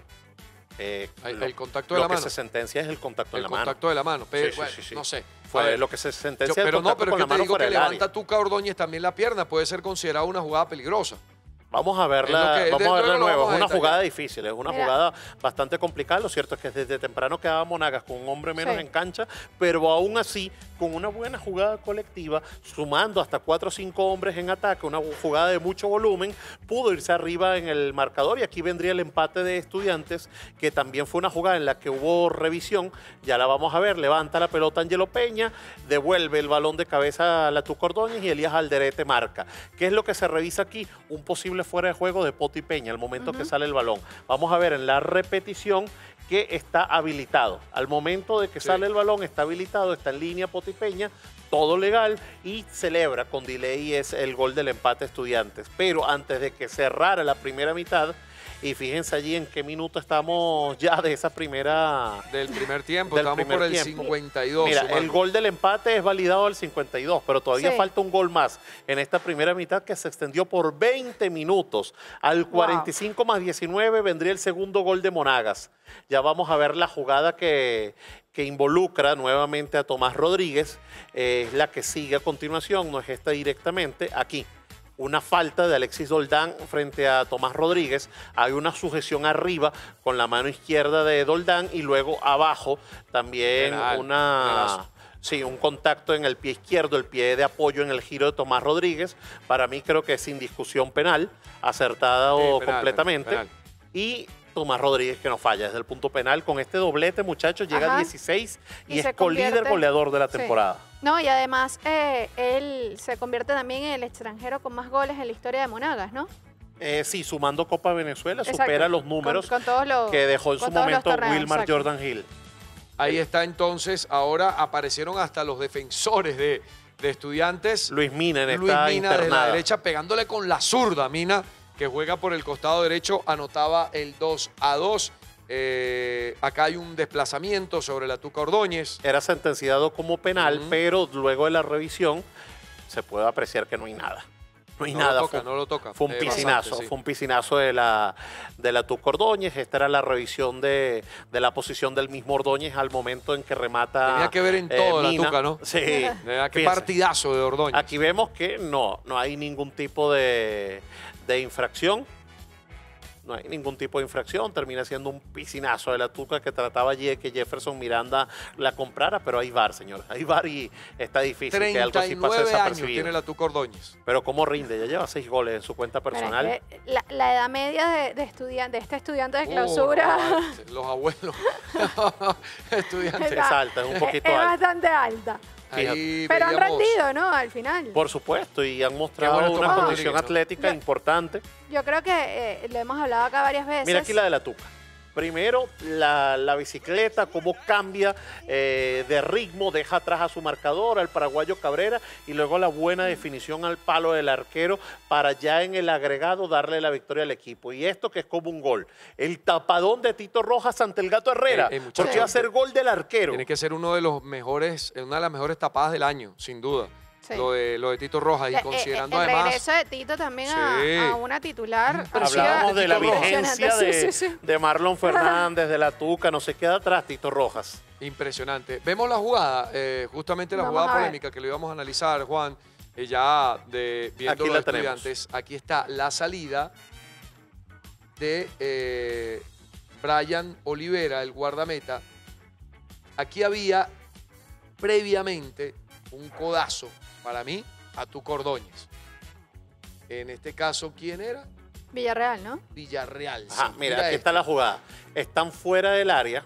eh, El, lo, el contacto de lo la que mano. se sentencia es el contacto El en la mano. contacto de la mano. Pero, Sí, sí, bueno, sí, sí. no sé. A Fue ver, lo que se yo- sentencia el pero no, contacto pero con es la que te mano digo fuera que del área. levanta Tuca Ordóñez también la pierna, puede ser considerada una jugada peligrosa. Vamos a Es verla, lo que- vamos de- a verla luego de lo nuevo. vamos a Es una detallar. jugada difícil, es una Mira. jugada bastante complicada. Lo cierto es que desde temprano quedaba Monagas con un hombre menos Sí. en cancha, pero aún así, con una buena jugada colectiva, sumando hasta cuatro o cinco hombres en ataque, una jugada de mucho volumen, pudo irse arriba en el marcador. Y aquí vendría el empate de Estudiantes, que también fue una jugada en la que hubo revisión. Ya la vamos a ver. Levanta la pelota Angelo Peña, devuelve el balón de cabeza a la Tuca Ordóñez y Elías Alderete marca. ¿Qué es lo que se revisa aquí? Un posible fuera de juego de Poti Peña al momento que sale el balón. Vamos a ver en la repetición que está habilitado. Al momento de que Sí. sale el balón está habilitado, está en línea Poti Peña, todo legal, y celebra con delay es el gol del empate Estudiantes. Pero antes de que cerrara la primera mitad, y fíjense allí en qué minuto estamos ya de esa primera... Del primer tiempo, Del estamos primer por el tiempo. cincuenta y dos. Mira, sumando. el gol del empate es validado al cincuenta y dos, pero todavía Sí. falta un gol más en esta primera mitad que se extendió por veinte minutos. Al cuarenta y cinco más diecinueve vendría el segundo gol de Monagas. Ya vamos a ver la jugada que, que involucra nuevamente a Tomás Rodríguez. Eh, es la que sigue a continuación, no es esta directamente. Aquí, una falta de Alexis Doldán frente a Tomás Rodríguez. Hay una sujeción arriba con la mano izquierda de Doldán y luego abajo también Penal, una... penalazo. Sí, un contacto en el pie izquierdo, el pie de apoyo en el giro de Tomás Rodríguez. Para mí creo que es sin discusión penal, acertada Sí, o penal, completamente. penal. Y Tomás Rodríguez que no falla desde el punto penal. Con este doblete, muchachos, llega Ajá. a dieciséis y, Y es se colíder convierte- goleador de la Sí. temporada. No, y además eh, él se convierte también en el extranjero con más goles en la historia de Monagas, ¿no? Eh, sí, sumando Copa Venezuela, Exacto. supera los Con- números con todos los- que dejó en con su todos los momento torneos, Wilmar exacto. Jordan Hill. Ahí está entonces, ahora aparecieron hasta los defensores de, de Estudiantes. Luis Mina en Luis esta Mina de la internada. derecha pegándole con la zurda. Mina, que juega por el costado derecho, anotaba el dos a dos. Eh, acá hay un desplazamiento sobre la Tuca Ordóñez. Era sentenciado como penal, Ujú. pero luego de la revisión se puede apreciar que no hay nada. No hay no nada. Lo toca, fue, no lo toca. Fue un eh, piscinazo, bastante, sí. fue un piscinazo de la, de la Tuca Ordóñez. Esta era la revisión de, de la posición del mismo Ordóñez al momento en que remata. Tenía que ver en eh, todo la Mina. Tuca, ¿no? Sí. Qué Fíjense. partidazo de Ordóñez. Aquí vemos que no, no hay ningún tipo de, de infracción. No hay ningún tipo de infracción. Termina siendo un piscinazo de la Tuca que trataba allí de que Jefferson Miranda la comprara, pero hay V A R, señores. Hay V A R y está difícil que algo así pase treinta y nueve años desapercibido. tiene la Tuca Ordóñez. Pero cómo rinde, ya lleva seis goles en su cuenta Pero personal. es que la, la edad media de, de, estudiante, de este estudiante de Oh, clausura no, los abuelos. Estudiantes. Es alta, es un poquito es alta. bastante alta. Ahí Pero han veíamos- rendido, ¿no? Al final. Por supuesto, y han mostrado bueno una Tomás condición Rodríguez, ¿no? atlética Yo- importante. Yo creo que eh, lo hemos hablado acá varias veces. Mira aquí la de la Tuca. Primero, la, la bicicleta, cómo cambia eh, de ritmo, deja atrás a su marcador, al paraguayo Cabrera, y luego la buena definición al palo del arquero para ya en el agregado darle la victoria al equipo. Y esto que es como un gol. El tapadón de Tito Rojas ante el Gato Herrera, Ey, ey, muchachos, porque iba a ser gol del arquero. Tiene que ser uno de los mejores, una de las mejores tapadas del año, sin duda. Sí. Lo de, lo de Tito Rojas. Y Eh, eh, considerando el además. regreso de Tito también a, Sí. a una titular. Hablábamos de la Impresionante, vigencia sí, de, sí, sí. de Marlon Fernández, de la Tuca, no se queda atrás Tito Rojas. Impresionante. Vemos la jugada, eh, justamente la Vamos jugada a ver. polémica que lo íbamos a analizar, Juan, eh, ya de viendo Aquí los la tenemos. estudiantes. Aquí está la salida de eh, Brian Olivera, el guardameta. Aquí había previamente un codazo, para mí, a Tuca Ordóñez. En este caso, ¿quién era? Villarreal, ¿no? Villarreal. Ajá, sí. mira, aquí esto. está la jugada. Están fuera del área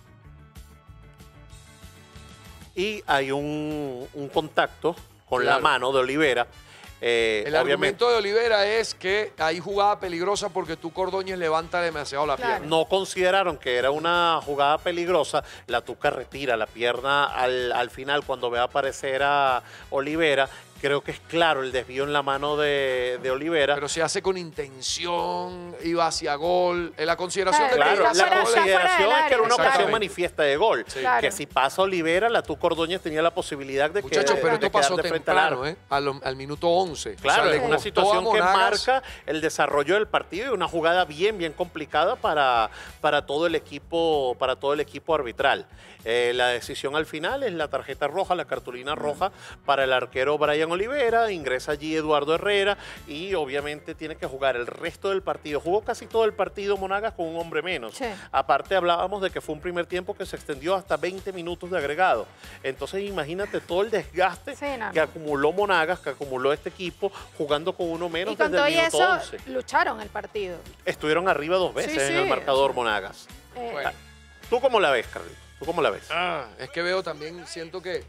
y hay un, un contacto con Claro. la mano de Olivera. Eh, El obviamente argumento de Olivera es que hay jugada peligrosa porque Tuca Ordóñez levanta demasiado la Claro. pierna. no consideraron que era una jugada peligrosa. La Tuca retira la pierna al, al final cuando ve aparecer a Olivera. Creo que es claro el desvío en la mano de, de Olivera. Pero se hace con intención, iba hacia gol. En la consideración Claro, de que Claro, está la fuera- está fuera consideración del es que era una área, ocasión claro. manifiesta de gol. Sí. Claro. Que si pasa Olivera, la Tuca Ordóñez tenía la posibilidad de que Muchachos, pero de esto quedar pasó de frente al arco. temprano, ¿eh? A lo- al minuto once. Claro, O sea, es le una costó situación a que Monagas. marca el desarrollo del partido y una jugada bien, bien complicada para, para todo el equipo, para todo el equipo arbitral. Eh, la decisión al final es la tarjeta roja, la cartulina roja para el arquero Brian Olivera. Ingresa allí Eduardo Herrera y obviamente tiene que jugar el resto del partido. Jugó casi todo el partido Monagas con un hombre menos. Sí. Aparte hablábamos de que fue un primer tiempo que se extendió hasta veinte minutos de agregado. Entonces imagínate todo el desgaste Sí, no, que no. acumuló Monagas, que acumuló este equipo jugando con uno menos Y con desde todo el y minuto eso, once. lucharon el partido. Estuvieron arriba dos veces Sí, en sí, el marcador sí. Monagas. Eh, Bueno. ¿Tú cómo la ves, Carly? ¿Tú cómo la ves? Ah, es que veo también, siento que,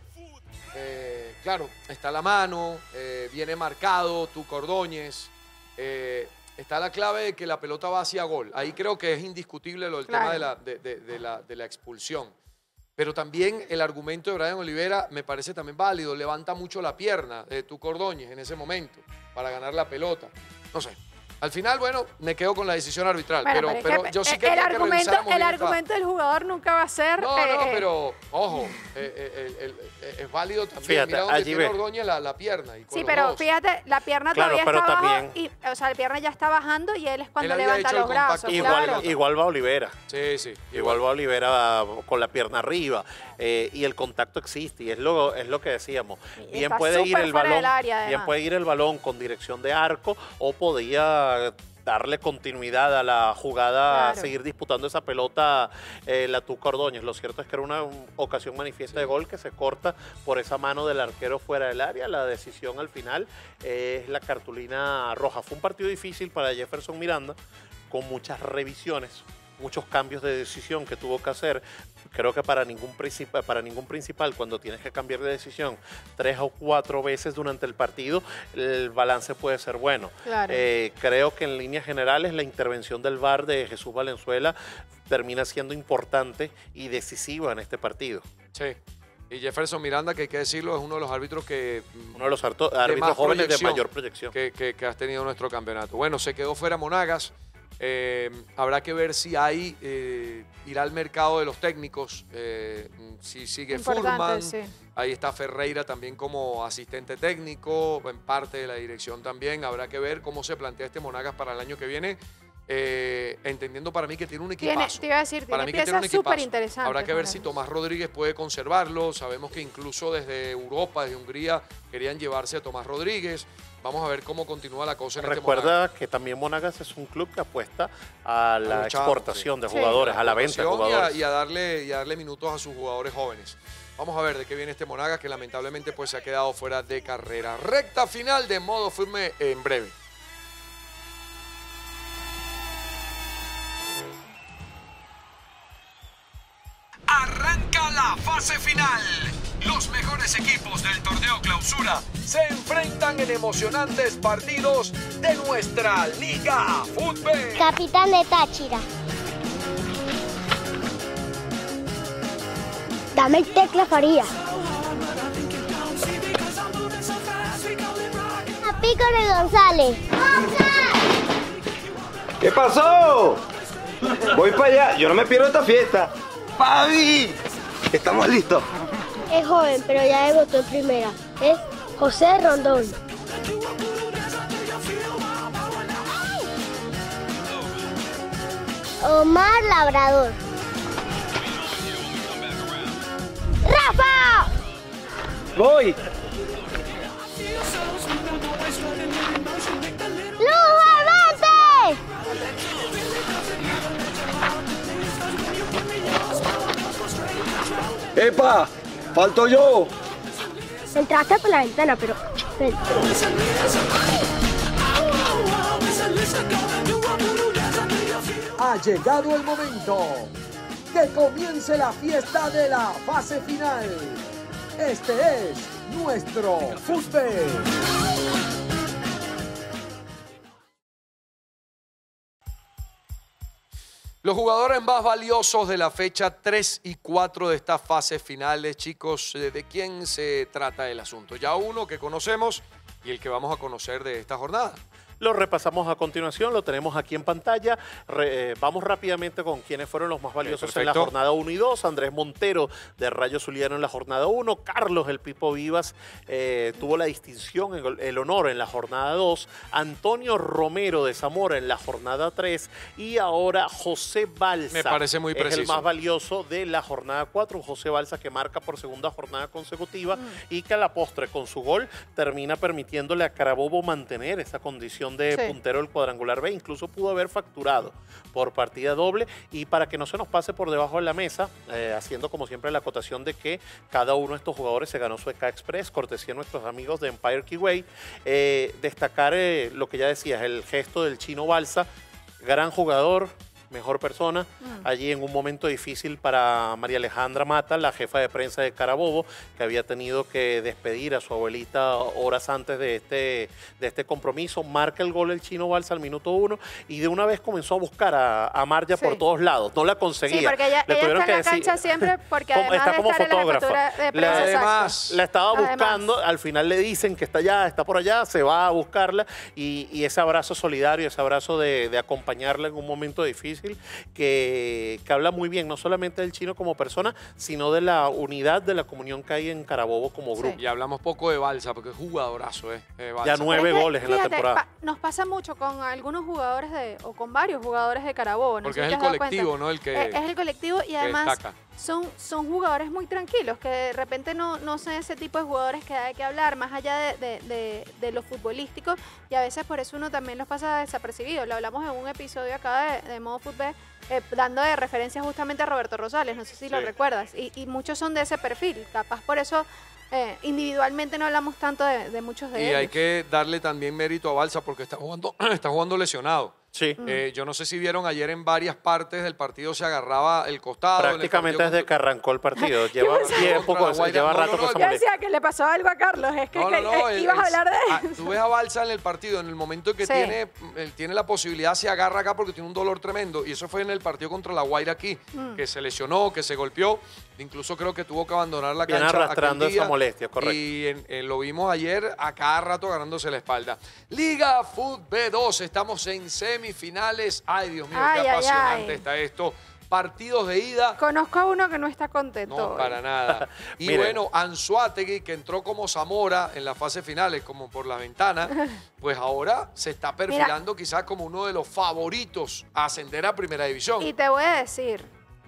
eh, claro, está la mano, eh, viene marcado, Tuca Ordóñez, eh, está la clave de que la pelota va hacia gol. Ahí creo que es indiscutible lo del Claro. tema de la, de, de- de la, de la expulsión. Pero también el argumento de Brian Olivera me parece también válido. Levanta mucho la pierna de Tuca Ordóñez en ese momento para ganar la pelota. No sé. Al final, bueno, me quedo con la decisión arbitral. bueno, pero pero es pero que yo sí el quería que argumento, revisáramos el bien esta- argumento del jugador nunca va a ser. No, no, eh, pero ojo, eh, eh, el- el- es válido también. Fíjate, Mira dónde allí tiene ve. Ordóñez la, la pierna. Y con Sí, los pero dos. fíjate, la pierna Claro, todavía pero está abajo. también- Y, o sea, la pierna ya está bajando y él es cuando Él había levanta hecho el los brazos. contacto Igual, Claro. igual va Olivera. Sí, sí. Igual va Olivera con la pierna arriba eh, y el contacto existe y es lo, es lo que decíamos. Y Bien está puede ir súper el fuera balón, del área, bien además. puede ir el balón con dirección de arco o podía darle continuidad a la jugada, Claro. seguir disputando esa pelota eh, la Tuca Ordóñez. Lo cierto es que era una um, ocasión manifiesta de gol que se corta por esa mano del arquero fuera del área. La decisión al final eh, es la cartulina roja. Fue un partido difícil para Jefferson Miranda con muchas revisiones, muchos cambios de decisión que tuvo que hacer. Creo que para ningún, principal, para ningún principal, cuando tienes que cambiar de decisión tres o cuatro veces durante el partido, el balance puede ser bueno. Claro. Eh, creo que en líneas generales la intervención del V A R de Jesús Valenzuela termina siendo importante y decisiva en este partido. Sí. Y Jefferson Miranda, que hay que decirlo, es uno de los árbitros que, mm, Uno de los harto- de árbitros más jóvenes de proyección mayor proyección. que, que- que has tenido en nuestro campeonato. Bueno, se quedó fuera Monagas. Eh, habrá que ver si hay, eh, irá al mercado de los técnicos, eh, si sigue Furman, sí. Ahí está Ferreira también como asistente técnico, en parte de la dirección también. Habrá que ver cómo se plantea este Monagas para el año que viene, eh, entendiendo para mí que tiene un equipazo. Tiene, te iba a decir, para tiene mí que tiene un piezas equipazo. súper interesantes. Habrá que ver Monagas. si Tomás Rodríguez puede conservarlo. Sabemos que incluso desde Europa, desde Hungría, querían llevarse a Tomás Rodríguez. Vamos a ver cómo continúa la cosa en Recuerda este Monagas. que también Monagas es un club que apuesta a la los chavos, exportación sí. de Sí. jugadores, a la venta de Y a, jugadores. y a darle, y a darle minutos a sus jugadores jóvenes. Vamos a ver de qué viene este Monagas, que lamentablemente pues, se ha quedado fuera de carrera. Recta final de modo firme en breve. Arranca la fase final. Los mejores equipos del torneo Clausura se enfrentan en emocionantes partidos de nuestra Liga Fútbol. Capitán de Táchira. Dame el Tecla Faría. A Pícaro González. ¿Qué pasó? Voy para allá. Yo no me pierdo esta fiesta. ¡Pavi! Estamos listos. Es joven, pero ya debutó en primera. Es José Rondón. Omar Labrador. ¡Rafa! Voy. ¡Luz Almonte! ¡Epa! ¡Falto yo! Entraste por la ventana, pero... ven. Ha llegado el momento que comience la fiesta de la fase final. Este es nuestro fútbol. Los jugadores más valiosos de la fecha tres y cuatro de estas fases finales, chicos, ¿de quién se trata el asunto? Ya uno que conocemos y el que vamos a conocer de esta jornada. Lo repasamos a continuación, lo tenemos aquí en pantalla. Re, eh, vamos rápidamente con quienes fueron los más valiosos Okay, en la jornada uno y dos. Andrés Montero de Rayo Zuliano en la jornada uno. Carlos El Pipo Vivas eh, tuvo la distinción, el, el honor en la jornada dos. Antonio Romero de Zamora en la jornada tres. Y ahora José Balsa. Me parece muy es preciso. el más valioso de la jornada cuatro. José Balsa que marca por segunda jornada consecutiva mm. y que a la postre con su gol termina permitiéndole a Carabobo mantener esa condición de sí. puntero del cuadrangular B, incluso pudo haber facturado por partida doble. Y para que no se nos pase por debajo de la mesa, eh, haciendo como siempre la acotación de que cada uno de estos jugadores se ganó su E K Express, cortesía de nuestros amigos de Empire Keyway, eh, destacar eh, lo que ya decías, el gesto del Chino Balsa, gran jugador, mejor persona, mm. allí en un momento difícil para María Alejandra Mata, la jefa de prensa de Carabobo, que había tenido que despedir a su abuelita horas antes de este, de este compromiso. Marca el gol el Chino Balsa al minuto uno y de una vez comenzó a buscar a, a Marja sí. por todos lados. No la conseguía. Sí, porque ella, Le ella está en la decir, cancha siempre porque además está de como estar fotógrafa. En la de prensa, la, además, la estaba además. buscando, al final le dicen que está allá, está por allá, se va a buscarla y, y ese abrazo solidario, ese abrazo de, de acompañarla en un momento difícil que Que, que habla muy bien, no solamente del Chino como persona, sino de la unidad, de la comunión que hay en Carabobo como grupo. Sí. Y hablamos poco de Balsa, porque es jugadorazo, ¿eh? eh Balsa. Ya nueve es que, goles en fíjate, la temporada. Pa, nos pasa mucho con algunos jugadores, de o con varios jugadores de Carabobo. No porque sé es si el te has dado colectivo, cuenta. ¿no? El que, es, es el colectivo y además destaca. son, son jugadores muy tranquilos, que de repente no, no son ese tipo de jugadores que hay que hablar, más allá de, de, de, de lo futbolístico, y a veces por eso uno también los pasa desapercibido. Lo hablamos en un episodio acá de, de Modo Fútbol, eh, dando de referencia justamente a Roberto Rosales, no sé si sí. lo recuerdas, y, y muchos son de ese perfil, capaz por eso eh, individualmente no hablamos tanto de, de muchos de y ellos. Y hay que darle también mérito a Balsa porque está jugando, está jugando lesionado. Sí. Eh, yo no sé si vieron ayer en varias partes del partido se agarraba el costado. Prácticamente el desde que arrancó el partido. Lleva tiempo, con, Guaira, lleva no, rato no, no, con Yo esa decía que le pasó algo a Carlos, es que, no, que, no, no, que el, ibas a hablar de ah, eso. Tú ves a Balsa en el partido, en el momento que sí. tiene, él tiene la posibilidad, se agarra acá porque tiene un dolor tremendo. Y eso fue en el partido contra la Guaira aquí, mm. que se lesionó, que se golpeó. Incluso creo que tuvo que abandonar la Viene cancha. arrastrando esa molestia, correcto. Y en, en, lo vimos ayer a cada rato agarrándose la espalda. Liga Fútbol B dos, estamos en semi. semifinales. Ay, Dios mío, Ay, qué ay, apasionante ay. está esto. Partidos de ida. Conozco a uno que no está contento. No, hoy. para nada. Y Miren. bueno, Anzoátegui, que entró como Zamora en las fases finales, como por la ventana, pues ahora se está perfilando quizás como uno de los favoritos a ascender a Primera División. Y te voy a decir,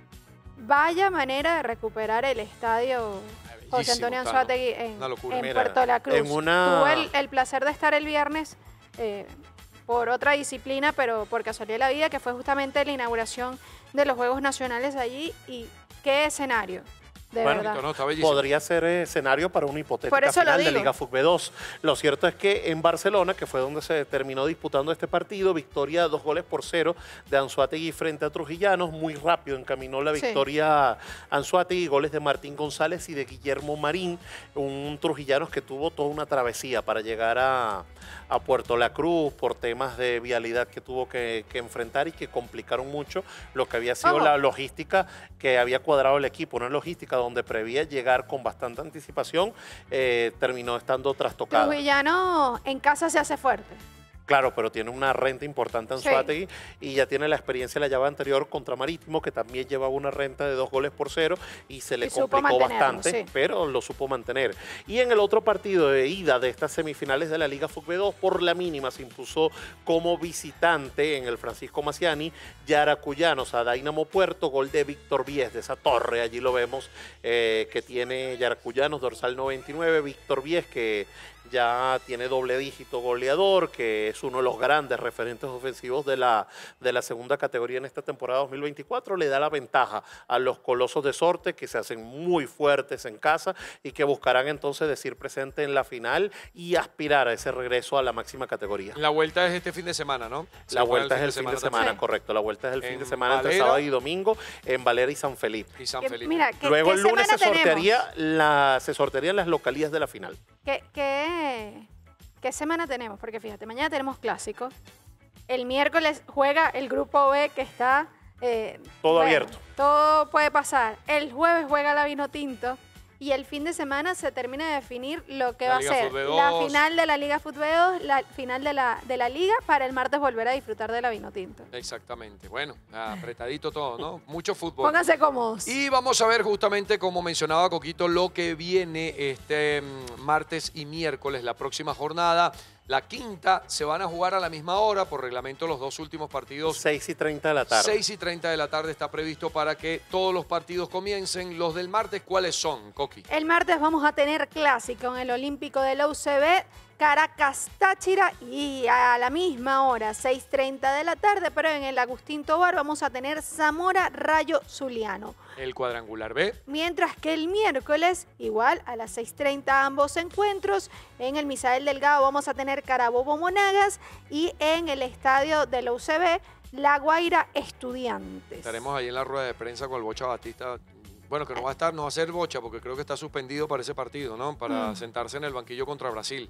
vaya manera de recuperar el estadio José Antonio está, ¿no? Anzoátegui en, Una locura. en Mira, Puerto La Cruz. en una- Tuve el, el placer de estar el viernes eh, por otra disciplina, pero por casualidad de la vida, que fue justamente la inauguración de los Juegos Nacionales allí. Y qué escenario, de Bueno, verdad. No, está bellísimo. Podría ser escenario para una hipotética Por eso lo final de digo. Liga Fútbol dos. Lo cierto es que en Barcelona, que fue donde se terminó disputando este partido, victoria dos goles por cero de Anzoátegui frente a Trujillanos. Muy rápido encaminó la Sí. victoria Anzoátegui, goles de Martín González y de Guillermo Marín, un Trujillanos que tuvo toda una travesía para llegar a, a Puerto La Cruz por temas de vialidad que tuvo que, que enfrentar y que complicaron mucho lo que había sido Ojo. la logística que había cuadrado el equipo, una logística donde prevía llegar con bastante anticipación, eh, terminó estando trastocada. Trujillano en casa se hace fuerte. Claro, pero tiene una renta importante en Sí. Anzoátegui y ya tiene la experiencia de la llave anterior contra Marítimo, que también llevaba una renta de dos goles por cero y se le Y supo complicó mantenerlo, bastante, sí. pero lo supo mantener. Y en el otro partido de ida de estas semifinales de la Liga Fútbol dos, por la mínima se impuso como visitante en el Francisco Maciani, Yaracuyanos a Dynamo Puerto, gol de Víctor Vies de esa torre, allí lo vemos, eh, que tiene Yaracuyanos, dorsal noventa y nueve, Víctor Vies, que ya tiene doble dígito goleador, que es uno de los grandes referentes ofensivos de la, de la segunda categoría en esta temporada dos mil veinticuatro, le da la ventaja a los Colosos de Sorte, que se hacen muy fuertes en casa y que buscarán entonces decir presente en la final y aspirar a ese regreso a la máxima categoría. La vuelta es este fin de semana, ¿no? Se La juega vuelta es el fin de semana, Sí. correcto. La vuelta es el fin En de semana entre Valera. sábado y domingo en Valera y San Felipe. Y San Que, Felipe. mira, ¿qué, Luego qué el lunes se semana tenemos? sortearía, la, se sortearían las localías de la final. ¿Qué, qué, ¿Qué semana tenemos? Porque fíjate, mañana tenemos clásico. El miércoles juega el grupo B, que está... eh, Todo abierto. Todo puede pasar. El jueves juega la Vinotinto. Y el fin de semana se termina de definir lo que La va a Liga ser Fútbol la dos. final de la Liga Fútbol dos, la final de la, de la Liga, para el martes volver a disfrutar de la Vinotinto. Exactamente. Bueno, apretadito todo, ¿no? Mucho fútbol. Pónganse cómodos. Y vamos a ver justamente, como mencionaba Coquito, lo que viene este mm, martes y miércoles, la próxima jornada. La quinta se van a jugar a la misma hora, por reglamento los dos últimos partidos. seis y treinta de la tarde. seis y treinta de la tarde está previsto para que todos los partidos comiencen. Los del martes, ¿cuáles son, Coqui? El martes vamos a tener clásico en el Olímpico de la U C B, Caracas Táchira, y a la misma hora, seis y treinta de la tarde, pero en el Agustín Tobar vamos a tener Zamora Rayo Zuliano. El cuadrangular B. Mientras que el miércoles, igual a las seis y treinta ambos encuentros, en el Misael Delgado vamos a tener Carabobo Monagas y en el estadio de la U C B, La Guaira Estudiantes. Estaremos ahí en la rueda de prensa con el Bocha Batista. Bueno, que no va a estar, no va a ser Bocha, porque creo que está suspendido para ese partido, ¿no? Para Mm. sentarse en el banquillo contra Brasil.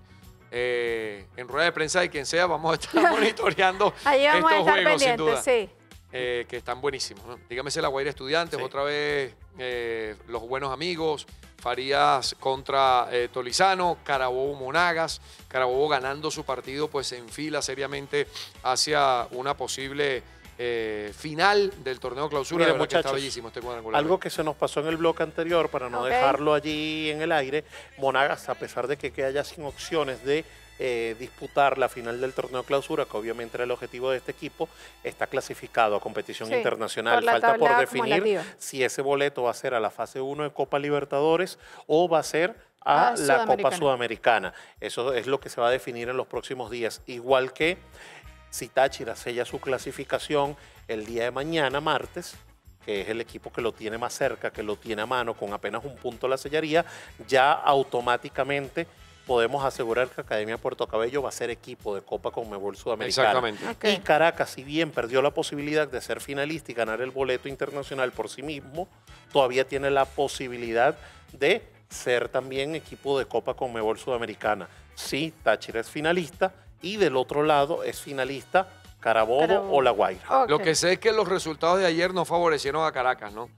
Eh, en rueda de prensa de quien sea, vamos a estar monitoreando Ahí vamos a estos estar juegos, sin duda. pendientes, sí. Eh, que están buenísimos, ¿no? Dígamese la Guaira Estudiantes, Sí. otra vez eh, los buenos amigos, Farías contra eh, Tolizano, Carabobo Monagas, Carabobo ganando su partido, pues se enfila seriamente hacia una posible eh, final del torneo clausura. Mire, de verdad que está muchachos, bellísimo este cuadrangular. Algo que se nos pasó en el bloque anterior, para no Ok. dejarlo allí en el aire, Monagas, a pesar de que queda ya sin opciones de eh, disputar la final del torneo clausura, que obviamente era el objetivo de este equipo, está clasificado a competición Sí, internacional. por la Falta por tabla definir acumulativa. si ese boleto va a ser a la fase uno de Copa Libertadores o va a ser a Ah, la Sudamericana. Copa Sudamericana. Eso es lo que se va a definir en los próximos días. Igual que si Táchira sella su clasificación el día de mañana, martes, que es el equipo que lo tiene más cerca, que lo tiene a mano, con apenas un punto la sellaría, ya automáticamente podemos asegurar que Academia Puerto Cabello va a ser equipo de Copa Conmebol Sudamericana. Exactamente. Ok. Y Caracas, si bien perdió la posibilidad de ser finalista y ganar el boleto internacional por sí mismo, todavía tiene la posibilidad de ser también equipo de Copa Conmebol Sudamericana. Sí, Táchira es finalista y del otro lado es finalista Carabobo, Carabobo. o La Guaira. Ok. Lo que sé es que los resultados de ayer no favorecieron a Caracas, ¿no?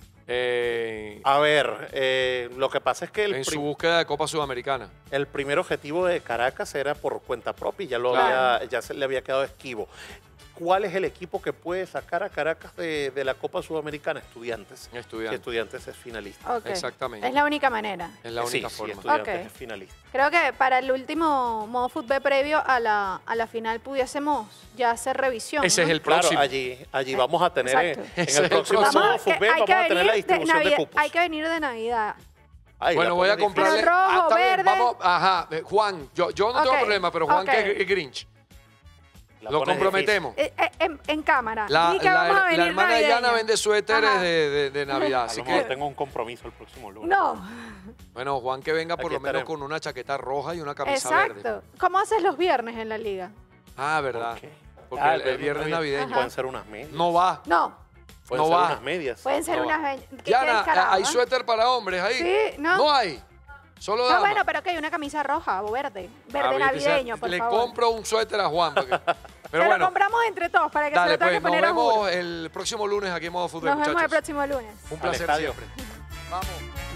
Eh, A ver, eh, lo que pasa es que el, en su prim- búsqueda de Copa Sudamericana. el primer objetivo de Caracas era por cuenta propia y ya, lo Claro. había- ya se le había quedado esquivo. ¿cuál es el equipo que puede sacar a Caracas de, de la Copa Sudamericana? Estudiantes. Estudiantes. Si Estudiantes es finalista. Ok. Exactamente. Es la única manera. Es la única sí, forma. Sí, Estudiantes Ok. es finalista. Creo que para el último modo fútbol previo a la, a la final pudiésemos ya hacer revisión. Ese ¿no? es el Claro, próximo. allí, allí vamos a tener, en, Exacto. en Ese es el el próximo próximo. modo Vamos, que fútbol, hay, vamos que a tener la venir de distribución de, Navidad, cupos. hay que venir de Navidad. Ay, Bueno, la voy a ponen comprarle. Pero rojo, Ah, está bien, verde. vamos, ajá, eh, Juan, yo, yo no tengo Ok, problema, pero Juan ok. que es Grinch. La Lo pones comprometemos. Eh, eh, en, en cámara. La, Ni que la- vamos a la venir hermana navideña. Yana vende suéteres Ajá. de, de- de Navidad, difícil. A así lo mejor que, tengo un compromiso el próximo lunes. No, bueno, Juan que venga por Aquí lo menos estaremos. con una chaqueta roja y una camisa verde. exacto. ¿Cómo haces los viernes en la liga? Ah, verdad. ¿Por qué? Porque Ah, el, el viernes navideño. Pueden ser unas medias. No va. No, Pueden no ser va. unas medias. pueden ser No va. unas... ve- ¿Qué- qué Yana, descarado, ¿hay eh? suéter para hombres ahí? Sí, ¿no? No hay. Solo No, damas. bueno, pero que hay una camisa roja o verde. Verde Ah, viste, navideño, se- por Le favor. compro un suéter a Juan. porque- Pero Se bueno, lo compramos entre todos para que se dale, lo tenga pues que nos poner a vemos juro. el próximo lunes aquí en Modo Fútbol, Nos vemos el muchachos. próximo lunes. Un Al placer estadio. siempre. Vamos.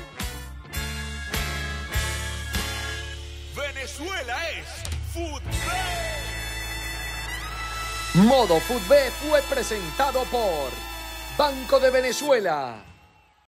Venezuela es fútbol. Modo Fútbol fue presentado por Banco de Venezuela.